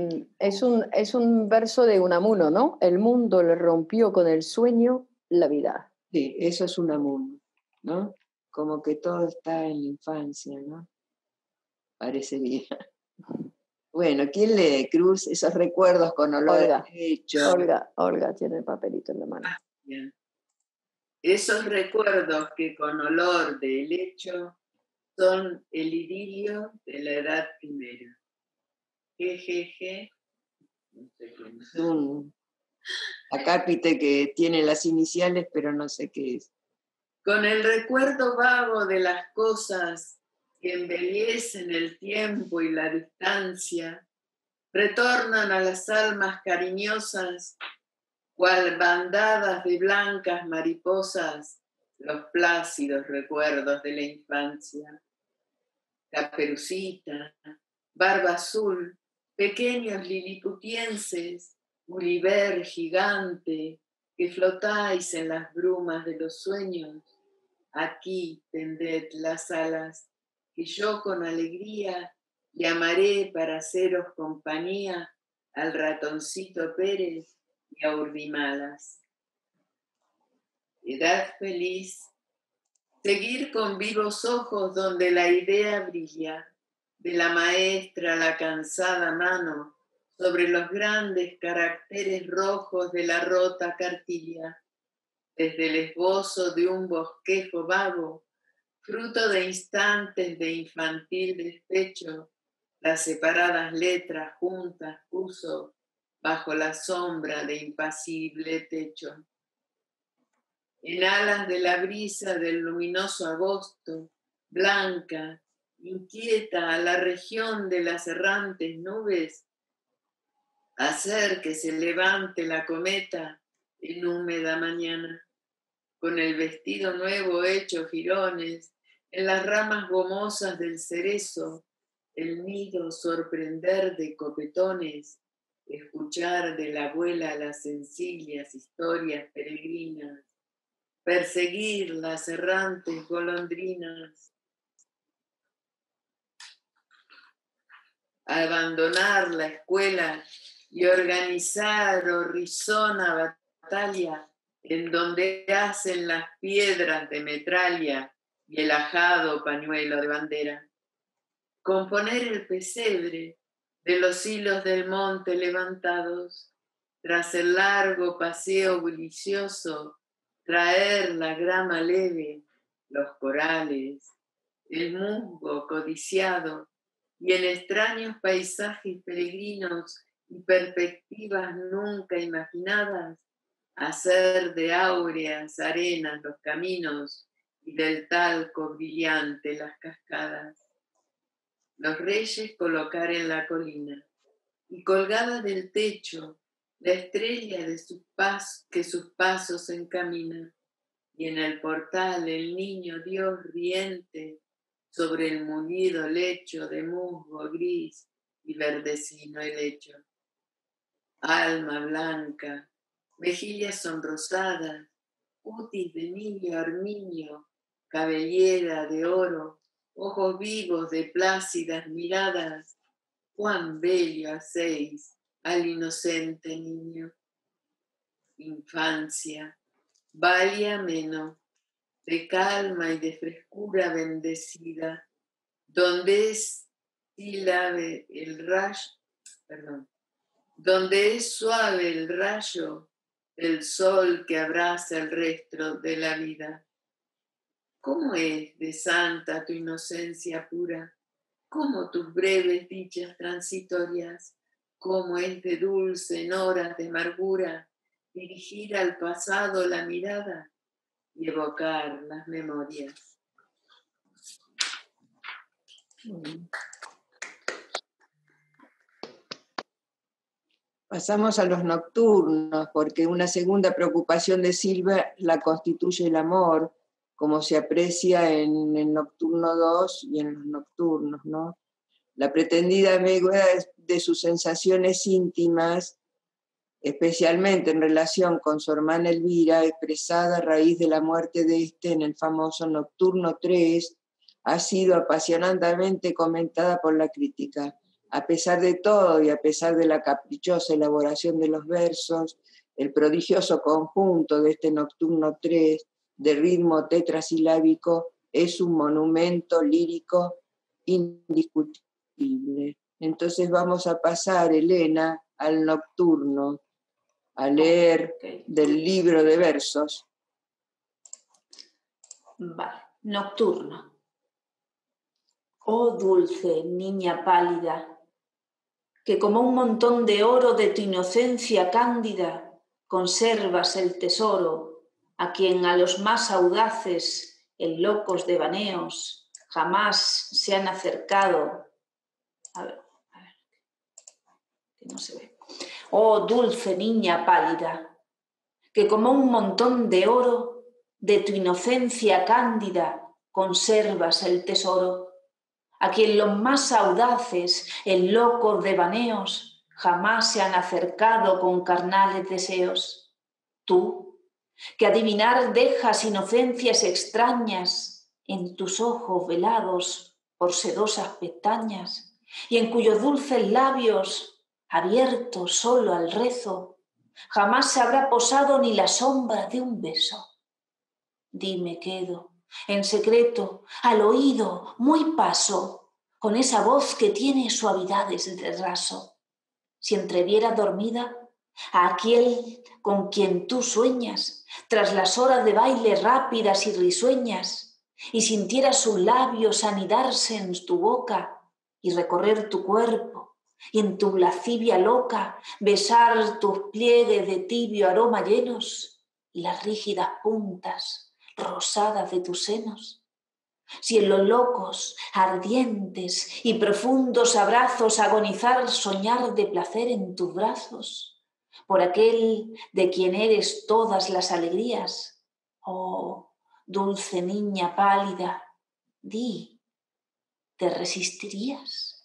es un verso de Unamuno, ¿no? El mundo le rompió con el sueño la vida. Sí, eso es Unamuno, ¿no? Como que todo está en la infancia, ¿no? Parecería. Bueno, ¿quién lee, Cruz? Esos recuerdos con olor Olga. a lecho. Olga tiene el papelito en la mano. Bien. Esos recuerdos que con olor de helecho son el idilio de la edad primera. Jejeje. No sé qué es. Un acápite que tiene las iniciales, pero no sé qué es. Con el recuerdo vago de las cosas que embellecen el tiempo y la distancia, retornan a las almas cariñosas, cual bandadas de blancas mariposas, los plácidos recuerdos de la infancia. Caperucita, Barba Azul, pequeños liliputienses, Gulliver gigante, que flotáis en las brumas de los sueños, aquí tended las alas, que yo con alegría llamaré para haceros compañía al ratoncito Pérez y a Urdimalas. Edad feliz, seguir con vivos ojos donde la idea brilla, de la maestra la cansada mano, sobre los grandes caracteres rojos de la rota cartilla, desde el esbozo de un bosquejo vago, fruto de instantes de infantil despecho, las separadas letras juntas puso bajo la sombra de impasible techo. En alas de la brisa del luminoso agosto, blanca, inquieta a la región de las errantes nubes, hacer que se levante la cometa en húmeda mañana, con el vestido nuevo hecho jirones, en las ramas gomosas del cerezo, el nido sorprender de copetones, escuchar de la abuela las sencillas historias peregrinas, perseguir las errantes golondrinas, abandonar la escuela y organizar horrizona batalla en donde hacen las piedras de metralla y el ajado pañuelo de bandera. Componer el pesebre de los hilos del monte levantados, tras el largo paseo bullicioso, traer la grama leve, los corales, el musgo codiciado, y en extraños paisajes peregrinos y perspectivas nunca imaginadas, hacer de áureas arenas los caminos y del talco brillante las cascadas. Los reyes colocar en la colina, y colgada del techo, la estrella de que sus pasos encamina, y en el portal el niño Dios riente sobre el munido lecho de musgo gris y verdecino helecho. Alma blanca, mejillas sonrosadas, cutis de niño armiño, cabellera de oro, ojos vivos de plácidas miradas, cuán bello hacéis al inocente niño. Infancia, valle ameno, de calma y de frescura bendecida, donde es donde es suave el rayo del sol que abraza el resto de la vida. ¿Cómo es de santa tu inocencia pura? como tus breves dichas transitorias, como es de dulce en horas de amargura dirigir al pasado la mirada y evocar las memorias. Pasamos a los nocturnos, porque una segunda preocupación de Silva la constituye el amor, como se aprecia en el nocturno 2 y en los nocturnos, ¿no? La pretendida ambigüedad de sus sensaciones íntimas, especialmente en relación con su hermana Elvira, expresada a raíz de la muerte de este en el famoso Nocturno 3, ha sido apasionadamente comentada por la crítica. A pesar de todo y a pesar de la caprichosa elaboración de los versos, el prodigioso conjunto de este Nocturno 3, de ritmo tetrasilábico, es un monumento lírico indiscutible. Entonces vamos a pasar, Elena, al Nocturno, a leer del libro de versos. Vale, Nocturno. Oh dulce niña pálida, que como un montón de oro de tu inocencia cándida conservas el tesoro, a quien a los más audaces en locos devaneos jamás se han acercado. A ver, que no se ve. Oh dulce niña pálida, que como un montón de oro de tu inocencia cándida conservas el tesoro, a quien los más audaces en locos devaneos jamás se han acercado con carnales deseos. Tú, que adivinar dejas inocencias extrañas en tus ojos velados por sedosas pestañas, y en cuyos dulces labios, abiertos solo al rezo, jamás se habrá posado ni la sombra de un beso. Dime quedo, en secreto, al oído, muy paso, con esa voz que tiene suavidades de raso. Si entreviera dormida a aquel con quien tú sueñas, tras las horas de baile rápidas y risueñas, y sintiera sus labios anidarse en tu boca y recorrer tu cuerpo, y en tu lascivia loca besar tus pliegues de tibio aroma llenos y las rígidas puntas rosadas de tus senos. Si en los locos, ardientes y profundos abrazos agonizar, soñar de placer en tus brazos, por aquel de quien eres todas las alegrías, oh dulce niña pálida, di, ¿te resistirías?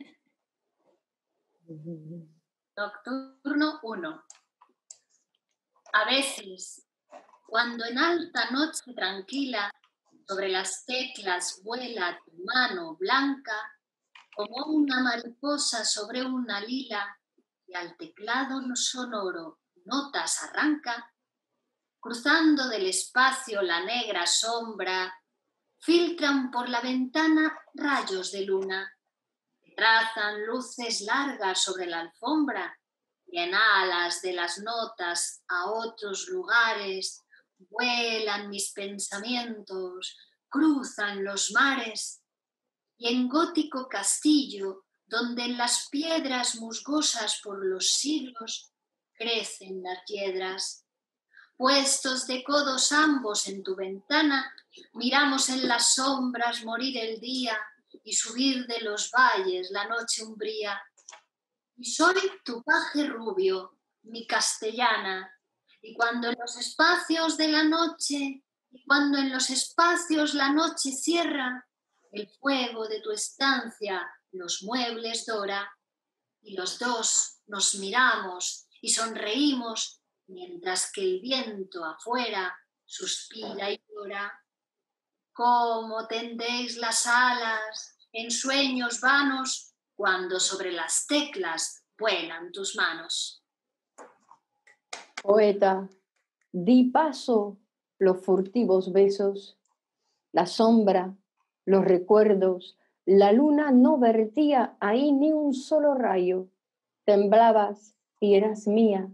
Nocturno 1. A veces, cuando en alta noche tranquila sobre las teclas vuela tu mano blanca, como una mariposa sobre una lila, y al teclado sonoro notas arranca, cruzando del espacio la negra sombra, filtran por la ventana rayos de luna, que trazan luces largas sobre la alfombra, y en alas de las notas a otros lugares vuelan mis pensamientos, cruzan los mares, y en gótico castillo, donde en las piedras musgosas por los siglos crecen las hiedras. Puestos de codos ambos en tu ventana, miramos en las sombras morir el día y subir de los valles la noche umbría. Y soy tu paje rubio, mi castellana, y cuando en los espacios de la noche, y cuando en los espacios la noche cierra, el fuego de tu estancia los muebles dora, y los dos nos miramos y sonreímos, mientras que el viento afuera suspira y llora. ¿Cómo tendéis las alas en sueños vanos cuando sobre las teclas vuelan tus manos? Poeta, di paso los furtivos besos, la sombra, los recuerdos, la luna no vertía ahí ni un solo rayo. Temblabas y eras mía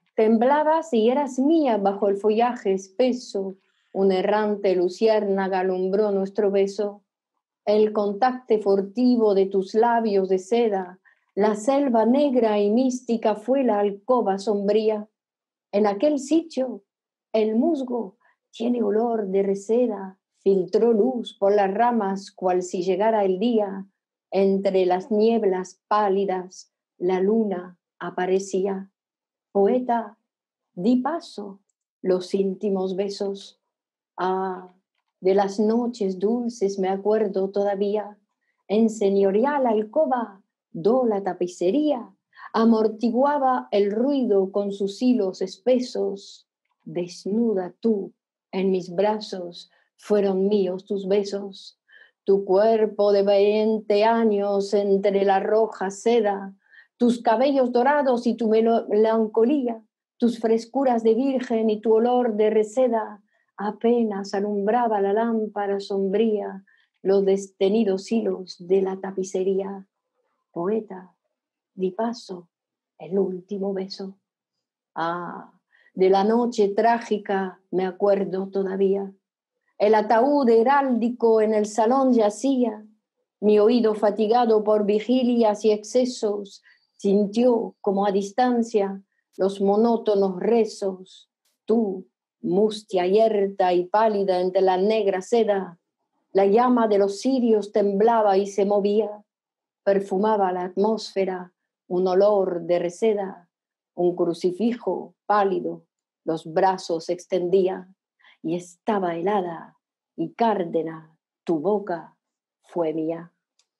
bajo el follaje espeso, una errante luciérnaga alumbró nuestro beso. el contacto furtivo de tus labios de seda, la selva negra y mística fue la alcoba sombría. En aquel sitio, el musgo tiene olor de reseda, filtró luz por las ramas cual si llegara el día, entre las nieblas pálidas la luna aparecía. Poeta, di paso los íntimos besos. Ah, de las noches dulces me acuerdo todavía, en señorial alcoba, do la tapicería, amortiguaba el ruido con sus hilos espesos. Desnuda tú, en mis brazos, fueron míos tus besos. Tu cuerpo de 20 años entre la roja seda, tus cabellos dorados y tu melancolía, tus frescuras de virgen y tu olor de reseda, apenas alumbraba la lámpara sombría los destenidos hilos de la tapicería. Poeta, di paso el último beso. Ah, de la noche trágica me acuerdo todavía. El ataúd heráldico en el salón yacía. Mi oído fatigado por vigilias y excesos sintió como a distancia los monótonos rezos. Tú, mustia yerta y pálida entre la negra seda, la llama de los cirios temblaba y se movía. Perfumaba la atmósfera un olor de reseda. Un crucifijo pálido los brazos extendía y estaba helada y cárdena, tu boca fue mía.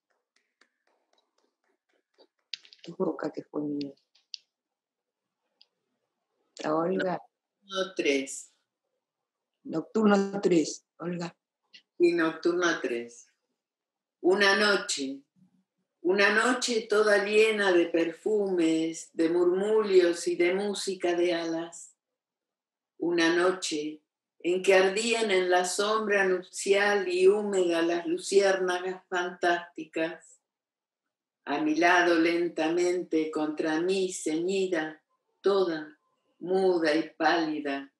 Tu boca que fue mía. Olga. Nocturno 3. Nocturno 3, Olga. Y nocturno 3. Una noche toda llena de perfumes, de murmullos y de música de alas. Una noche en que ardían en la sombra nupcial y húmeda las luciérnagas fantásticas. A mi lado lentamente contra mí ceñida, toda muda y pálida,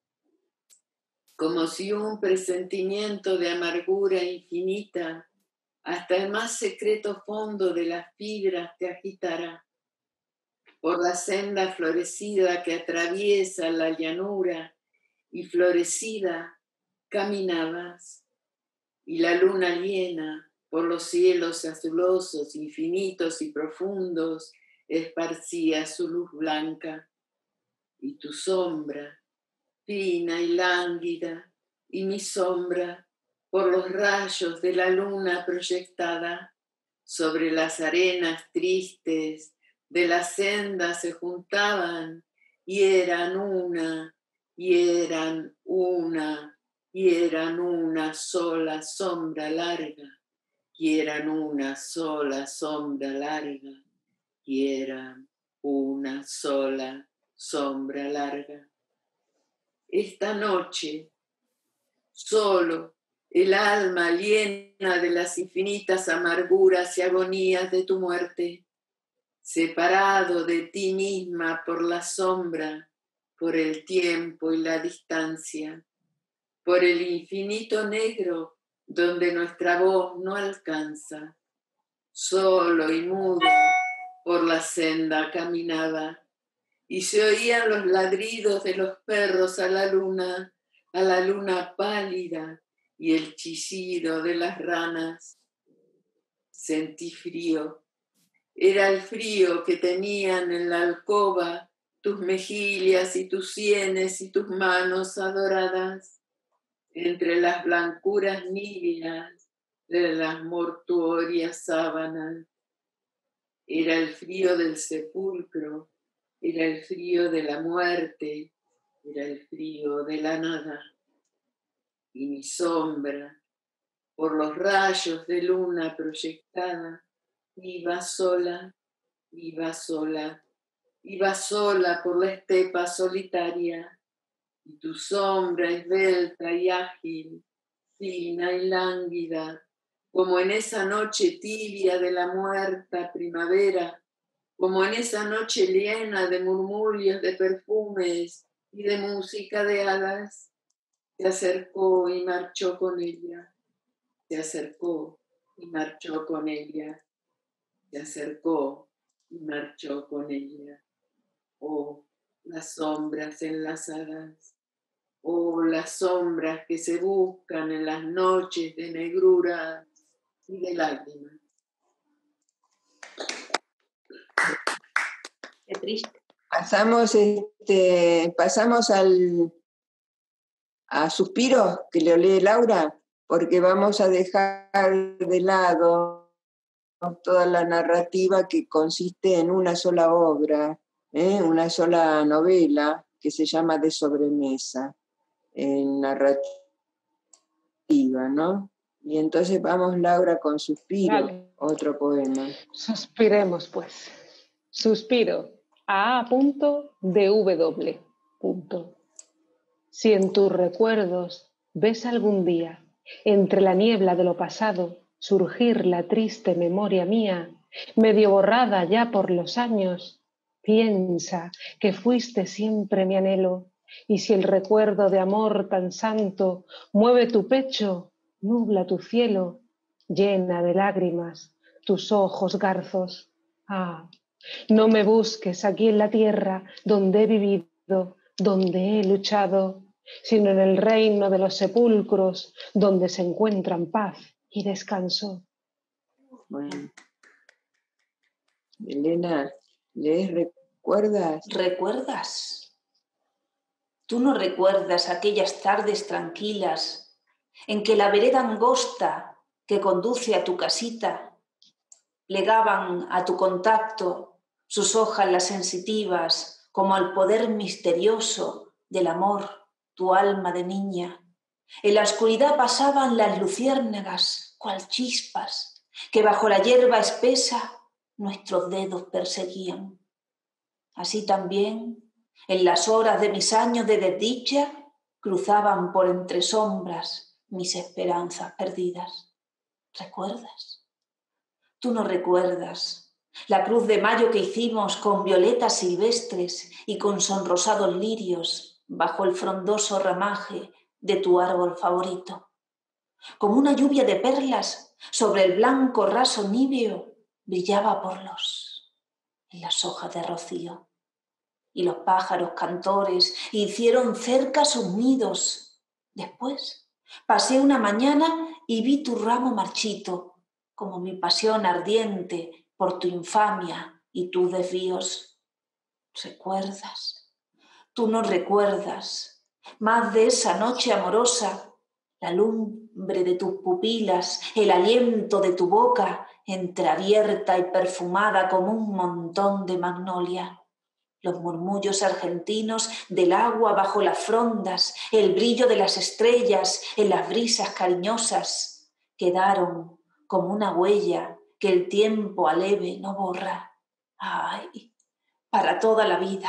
como si un presentimiento de amargura infinita hasta el más secreto fondo de las fibras te agitara. Por la senda florecida que atraviesa la llanura y florecida caminabas, y la luna llena por los cielos azulosos, infinitos y profundos, esparcía su luz blanca, y tu sombra, fina y lánguida, y mi sombra, por los rayos de la luna proyectada, sobre las arenas tristes de la senda se juntaban, y eran una, y eran una, y eran una sola sombra larga, y eran una sola sombra larga, y eran una sola sombra larga. Esta noche, solo el alma llena de las infinitas amarguras y agonías de tu muerte, separado de ti misma por la sombra, por el tiempo y la distancia, por el infinito negro donde nuestra voz no alcanza, solo y mudo por la senda caminaba, y se oían los ladridos de los perros a la luna pálida, y el chillido de las ranas. Sentí frío. Era el frío que tenían en la alcoba tus mejillas y tus sienes y tus manos adoradas, entre las blancuras níveas de las mortuorias sábanas. Era el frío del sepulcro, era el frío de la muerte, era el frío de la nada. Y mi sombra, por los rayos de luna proyectada, iba sola, iba sola, iba sola por la estepa solitaria, y tu sombra esbelta y ágil, fina y lánguida, como en esa noche tibia de la muerta primavera, como en esa noche llena de murmullos de perfumes y de música de hadas, se acercó y marchó con ella, se acercó y marchó con ella. Se acercó y marchó con ella. Oh, las sombras enlazadas. Oh, las sombras que se buscan en las noches de negrura y de lágrimas. Qué triste. Pasamos a suspiros que lo lee Laura, porque vamos a dejar de lado toda la narrativa que consiste en una sola obra, una sola novela que se llama De sobremesa, en narrativa, ¿no? Y entonces vamos, Laura, con Suspiro, Dale. otro poema. Suspiremos, pues. Suspiro. A.DW. Si en tus recuerdos ves algún día, entre la niebla de lo pasado, surgir la triste memoria mía, medio borrada ya por los años, piensa que fuiste siempre mi anhelo, y si el recuerdo de amor tan santo mueve tu pecho, nubla tu cielo, llena de lágrimas tus ojos garzos. Ah, no me busques aquí en la tierra donde he vivido, donde he luchado, sino en el reino de los sepulcros, donde se encuentran paz y descanso. Bueno. Elena, ¿recuerdas? ¿Recuerdas? ¿Tú no recuerdas aquellas tardes tranquilas en que la vereda angosta que conduce a tu casita plegaban a tu contacto sus hojas las sensitivas como al poder misterioso del amor, tu alma de niña? En la oscuridad pasaban las luciérnagas, cual chispas, que bajo la hierba espesa nuestros dedos perseguían. Así también, en las horas de mis años de desdicha, cruzaban por entre sombras mis esperanzas perdidas. ¿Recuerdas? Tú no recuerdas la cruz de mayo que hicimos con violetas silvestres y con sonrosados lirios bajo el frondoso ramaje de tu árbol favorito. Como una lluvia de perlas sobre el blanco raso níveo brillaba por en las hojas de rocío. Y los pájaros cantores hicieron cerca sus nidos. Después pasé una mañana y vi tu ramo marchito, como mi pasión ardiente por tu infamia y tus desvíos. ¿Recuerdas? Tú no recuerdas más de esa noche amorosa, la lumbre de tus pupilas, el aliento de tu boca entreabierta y perfumada como un montón de magnolia, los murmullos argentinos del agua bajo las frondas, el brillo de las estrellas en las brisas cariñosas, quedaron como una huella que el tiempo aleve no borra. ¡Ay! Para toda la vida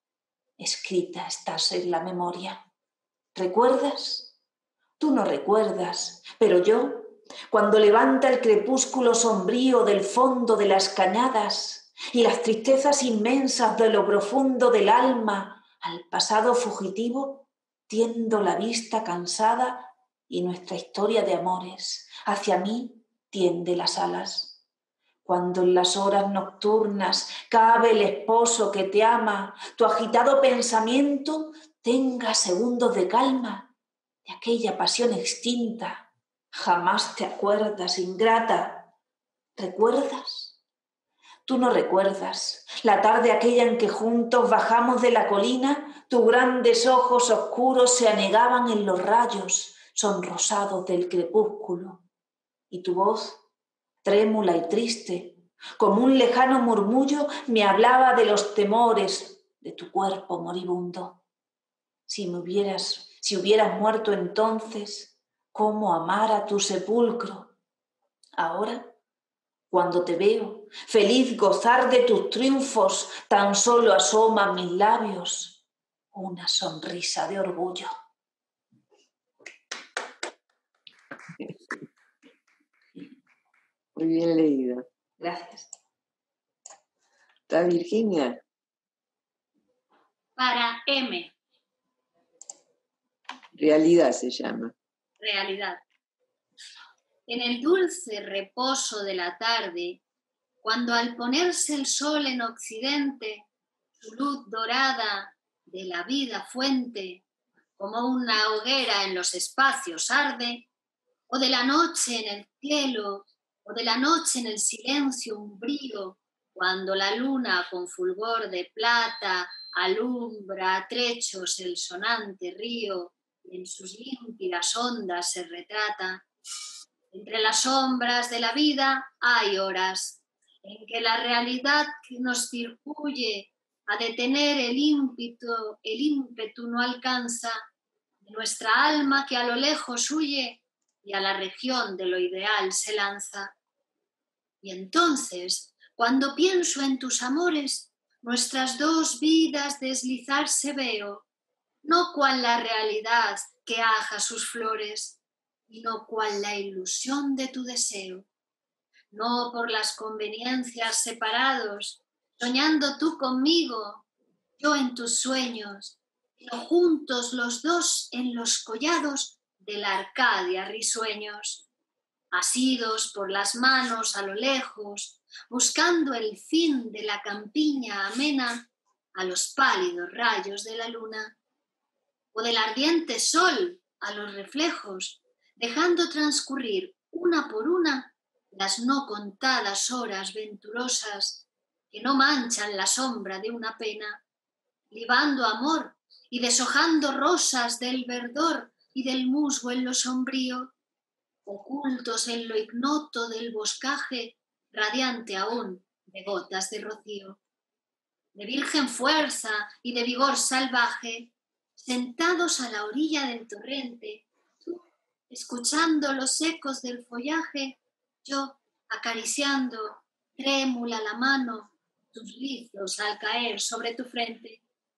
escrita estás en la memoria. ¿Recuerdas? Tú no recuerdas, pero yo, cuando levanta el crepúsculo sombrío del fondo de las cañadas y las tristezas inmensas de lo profundo del alma al pasado fugitivo, tiendo la vista cansada y nuestra historia de amores hacia mí tiende las alas. Cuando en las horas nocturnas cabe el esposo que te ama, tu agitado pensamiento tenga segundos de calma de aquella pasión extinta. Jamás te acuerdas, ingrata. ¿Recuerdas? Tú no recuerdas la tarde aquella en que juntos bajamos de la colina, tus grandes ojos oscuros se anegaban en los rayos sonrosados del crepúsculo y tu voz, trémula y triste, como un lejano murmullo, me hablaba de los temores de tu cuerpo moribundo. Si hubieras muerto entonces, ¿cómo amar a tu sepulcro? Ahora, cuando te veo, feliz gozar de tus triunfos, tan solo asoma a mis labios una sonrisa de orgullo. Muy bien leído. Gracias. ¿Está Virginia? Para M. Realidad se llama. Realidad. en el dulce reposo de la tarde, cuando al ponerse el sol en occidente, su luz dorada de la vida fuente, como una hoguera en los espacios arde, o de la noche en el cielo, o de la noche en el silencio umbrío, cuando la luna con fulgor de plata alumbra a trechos el sonante río y en sus límpidas ondas se retrata. Entre las sombras de la vida hay horas en que la realidad que nos circuye a detener el ímpetu no alcanza, de nuestra alma que a lo lejos huye y a la región de lo ideal se lanza. Y entonces, cuando pienso en tus amores, nuestras dos vidas deslizarse veo, no cual la realidad que aja sus flores, sino cual la ilusión de tu deseo. No por las conveniencias separados, soñando tú conmigo, yo en tus sueños, sino juntos los dos en los collados de la Arcadia risueños, asidos por las manos a lo lejos, buscando el fin de la campiña amena a los pálidos rayos de la luna, o del ardiente sol a los reflejos, dejando transcurrir una por una las no contadas horas venturosas que no manchan la sombra de una pena, libando amor y deshojando rosas del verdor y del musgo en lo sombrío, ocultos en lo ignoto del boscaje, radiante aún de gotas de rocío. De virgen fuerza y de vigor salvaje, sentados a la orilla del torrente, tú, escuchando los ecos del follaje, yo, acariciando, trémula la mano, tus rizos al caer sobre tu frente.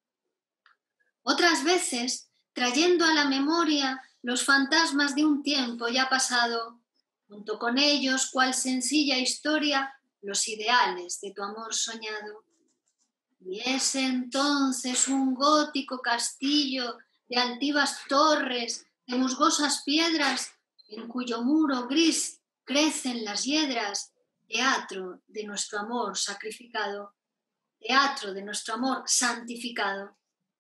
Otras veces, trayendo a la memoria los fantasmas de un tiempo ya pasado, junto con ellos, cual sencilla historia, los ideales de tu amor soñado. Y es entonces un gótico castillo de altivas torres, de musgosas piedras, en cuyo muro gris crecen las hiedras, teatro de nuestro amor sacrificado, teatro de nuestro amor santificado.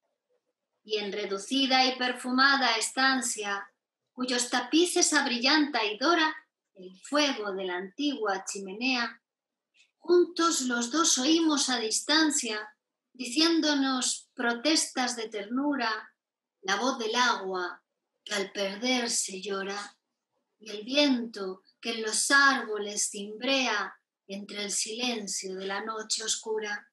Y en reducida y perfumada estancia, cuyos tapices abrillanta y dora el fuego de la antigua chimenea, juntos los dos oímos a distancia, diciéndonos protestas de ternura, la voz del agua que al perderse llora, y el viento que en los árboles cimbrea entre el silencio de la noche oscura.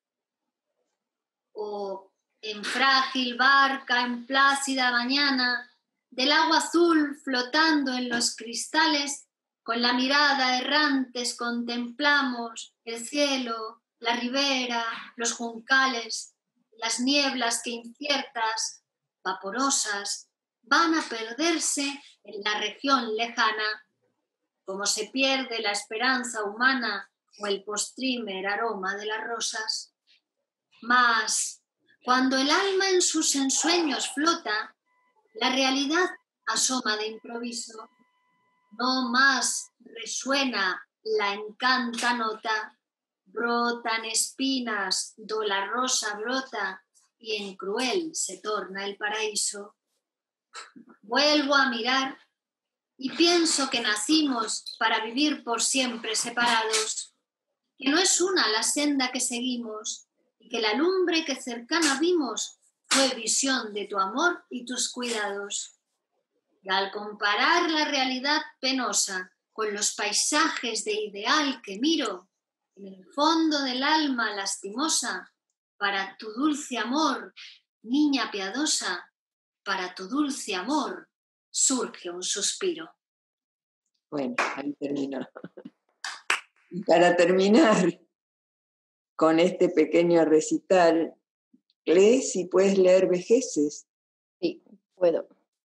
O en frágil barca en plácida mañana, del agua azul flotando en los cristales, con la mirada errantes contemplamos el cielo, la ribera, los juncales, las nieblas que inciertas, vaporosas, van a perderse en la región lejana, como se pierde la esperanza humana o el postrimer aroma de las rosas. Mas, cuando el alma en sus ensueños flota, la realidad asoma de improviso. No más resuena la encanta nota, brotan espinas do la rosa brota y en cruel se torna el paraíso. Vuelvo a mirar y pienso que nacimos para vivir por siempre separados, que no es una la senda que seguimos y que la lumbre que cercana vimos fue visión de tu amor y tus cuidados. Y al comparar la realidad penosa con los paisajes de ideal que miro, en el fondo del alma lastimosa, para tu dulce amor, niña piadosa, para tu dulce amor, surge un suspiro. Bueno, ahí terminó. Y para terminar con este pequeño recital, lee si puedes leer Vejeces. Sí, puedo.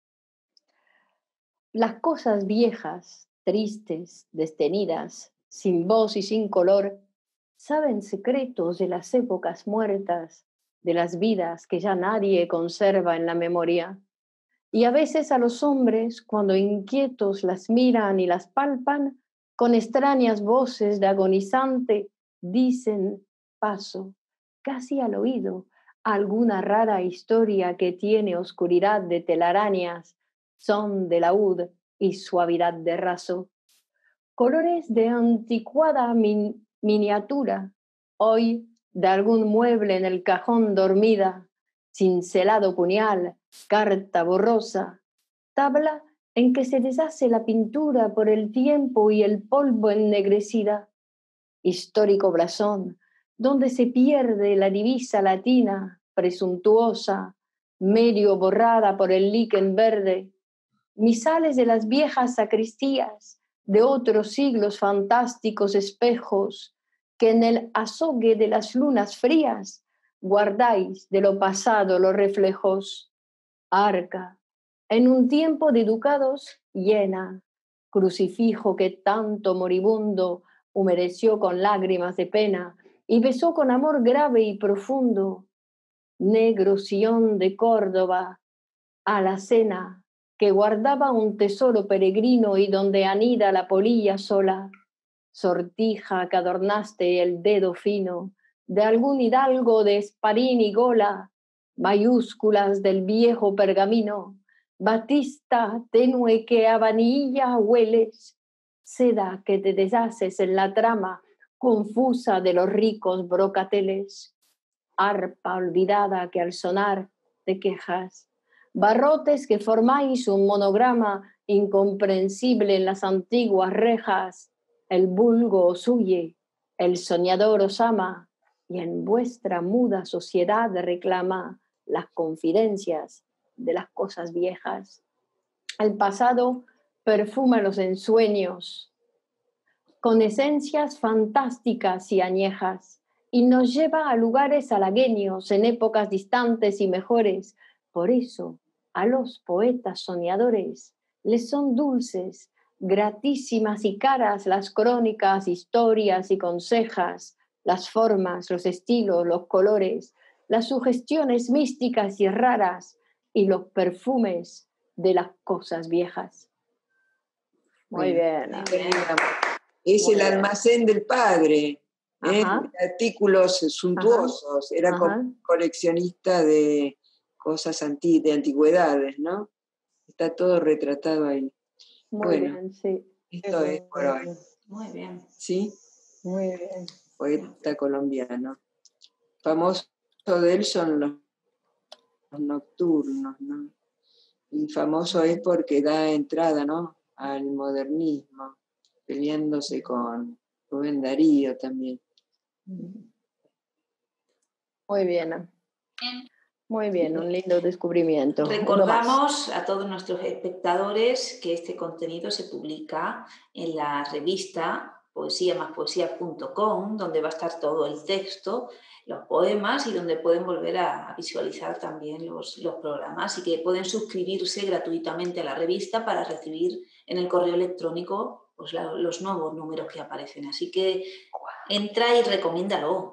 Las cosas viejas, tristes, destenidas, sin voz y sin color, saben secretos de las épocas muertas, de las vidas que ya nadie conserva en la memoria. Y a veces a los hombres, cuando inquietos las miran y las palpan, con extrañas voces de agonizante, dicen paso, casi al oído, alguna rara historia que tiene oscuridad de telarañas, son de laúd y suavidad de raso. Colores de anticuada miniatura, hoy de algún mueble en el cajón dormida, cincelado puñal, carta borrosa, tabla en que se deshace la pintura por el tiempo y el polvo ennegrecida, histórico blasón, donde se pierde la divisa latina, presuntuosa, medio borrada por el líquen verde, misales de las viejas sacristías, de otros siglos fantásticos espejos, que en el azogue de las lunas frías guardáis de lo pasado los reflejos. Arca, en un tiempo de ducados llena, crucifijo que tanto moribundo humedeció con lágrimas de pena y besó con amor grave y profundo. Negro sillón de Córdoba, alacena que guardaba un tesoro peregrino y donde anida la polilla sola, sortija que adornaste el dedo fino de algún hidalgo de esparín y gola, mayúsculas del viejo pergamino, batista tenue que a vanilla hueles, seda que te deshaces en la trama confusa de los ricos brocateles, arpa olvidada que al sonar te quejas, barrotes que formáis un monograma incomprensible en las antiguas rejas, el vulgo os huye, el soñador os ama, y en vuestra muda sociedad reclama las confidencias de las cosas viejas. El pasado perfuma los ensueños con esencias fantásticas y añejas, y nos lleva a lugares halagüeños en épocas distantes y mejores. Por eso, a los poetas soñadores les son dulces, gratísimas y caras las crónicas, historias y consejas, las formas, los estilos, los colores, las sugestiones místicas y raras y los perfumes de las cosas viejas. Muy bien. Es el almacén del padre, artículos suntuosos. Era coleccionista de cosas de antigüedades, ¿no? Está todo retratado ahí. Muy bien, sí. Esto es por hoy. Muy bien. ¿Sí? Muy bien. Poeta colombiano. Famoso de él son los nocturnos, ¿no? Y famoso es porque da entrada, ¿no?, al modernismo, peleándose con Rubén Darío también. Muy bien. Muy bien, un lindo descubrimiento. Recordamos a todos nuestros espectadores que este contenido se publica en la revista poesiamaspoesia.com, donde va a estar todo el texto, los poemas y donde pueden volver a visualizar también los programas, y que pueden suscribirse gratuitamente a la revista para recibir en el correo electrónico pues, los nuevos números que aparecen. Así que entra y recomiéndalo,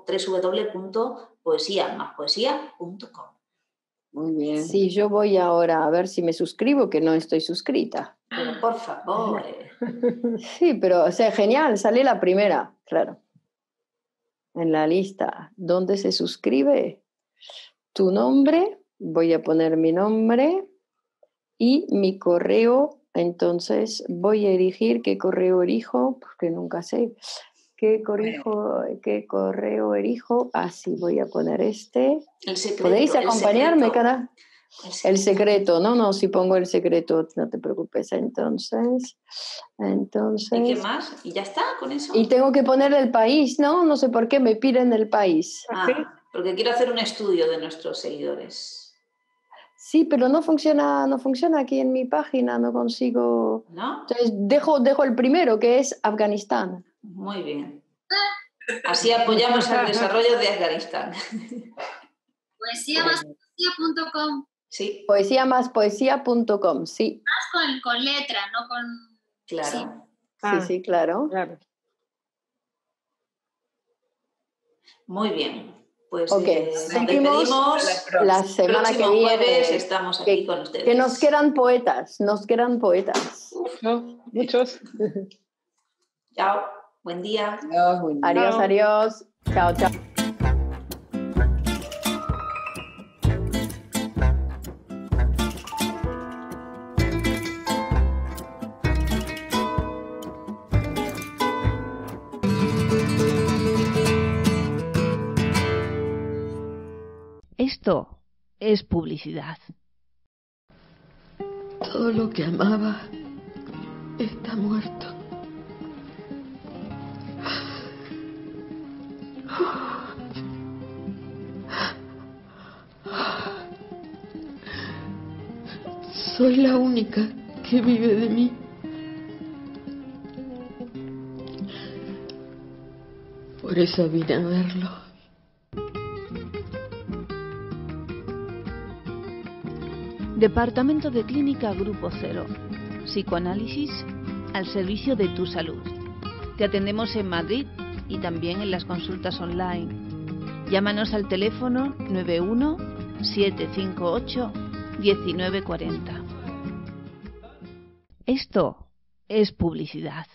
www.poesiamaspoesia.com. Muy bien. Sí, yo voy ahora a ver si me suscribo, que no estoy suscrita. Pero por favor. Sí, pero, o sea, genial, sale la primera, claro. En la lista, ¿dónde se suscribe? Tu nombre, voy a poner mi nombre y mi correo. Entonces voy a elegir qué correo elijo, porque nunca sé. ¿Qué correo elijo? Así voy a poner este. El secreto, ¿Podéis acompañarme, cara? El secreto. No, si pongo el secreto, no te preocupes. Entonces. ¿Y qué más? ¿Y ya está con eso? Y tengo que poner el país, ¿no? No sé por qué me piden el país. Porque quiero hacer un estudio de nuestros seguidores. Sí, pero no funciona aquí en mi página, no consigo. ¿No? Entonces dejo el primero, que es Afganistán. Muy bien. Así apoyamos el desarrollo de Afganistán. Poesiamaspoesia.com. Sí. Poesiamaspoesia.com, sí. Más con letra, no con... Claro. Sí, claro. Muy bien. Pues Ok, nos seguimos despedimos. la semana que Próximo viene. jueves estamos aquí con ustedes. Que nos quedan poetas, nos quedan poetas. ¿No? Muchos. Chao, buen día. Adiós, buen día. Adiós, Chao. adiós. Chao, chao. Esto es publicidad. Todo lo que amaba está muerto. Soy la única que vive de mí. Por eso vine a verlo. Departamento de Clínica Grupo Cero. Psicoanálisis al servicio de tu salud. Te atendemos en Madrid y también en las consultas online. Llámanos al teléfono 91 758 1940. Esto es publicidad.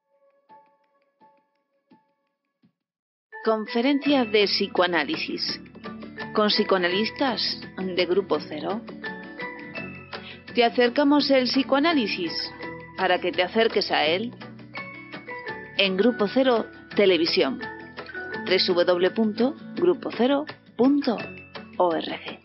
Conferencia de psicoanálisis con psicoanalistas de Grupo Cero. Te acercamos el psicoanálisis para que te acerques a él en Grupo Cero Televisión. www.grupocero.org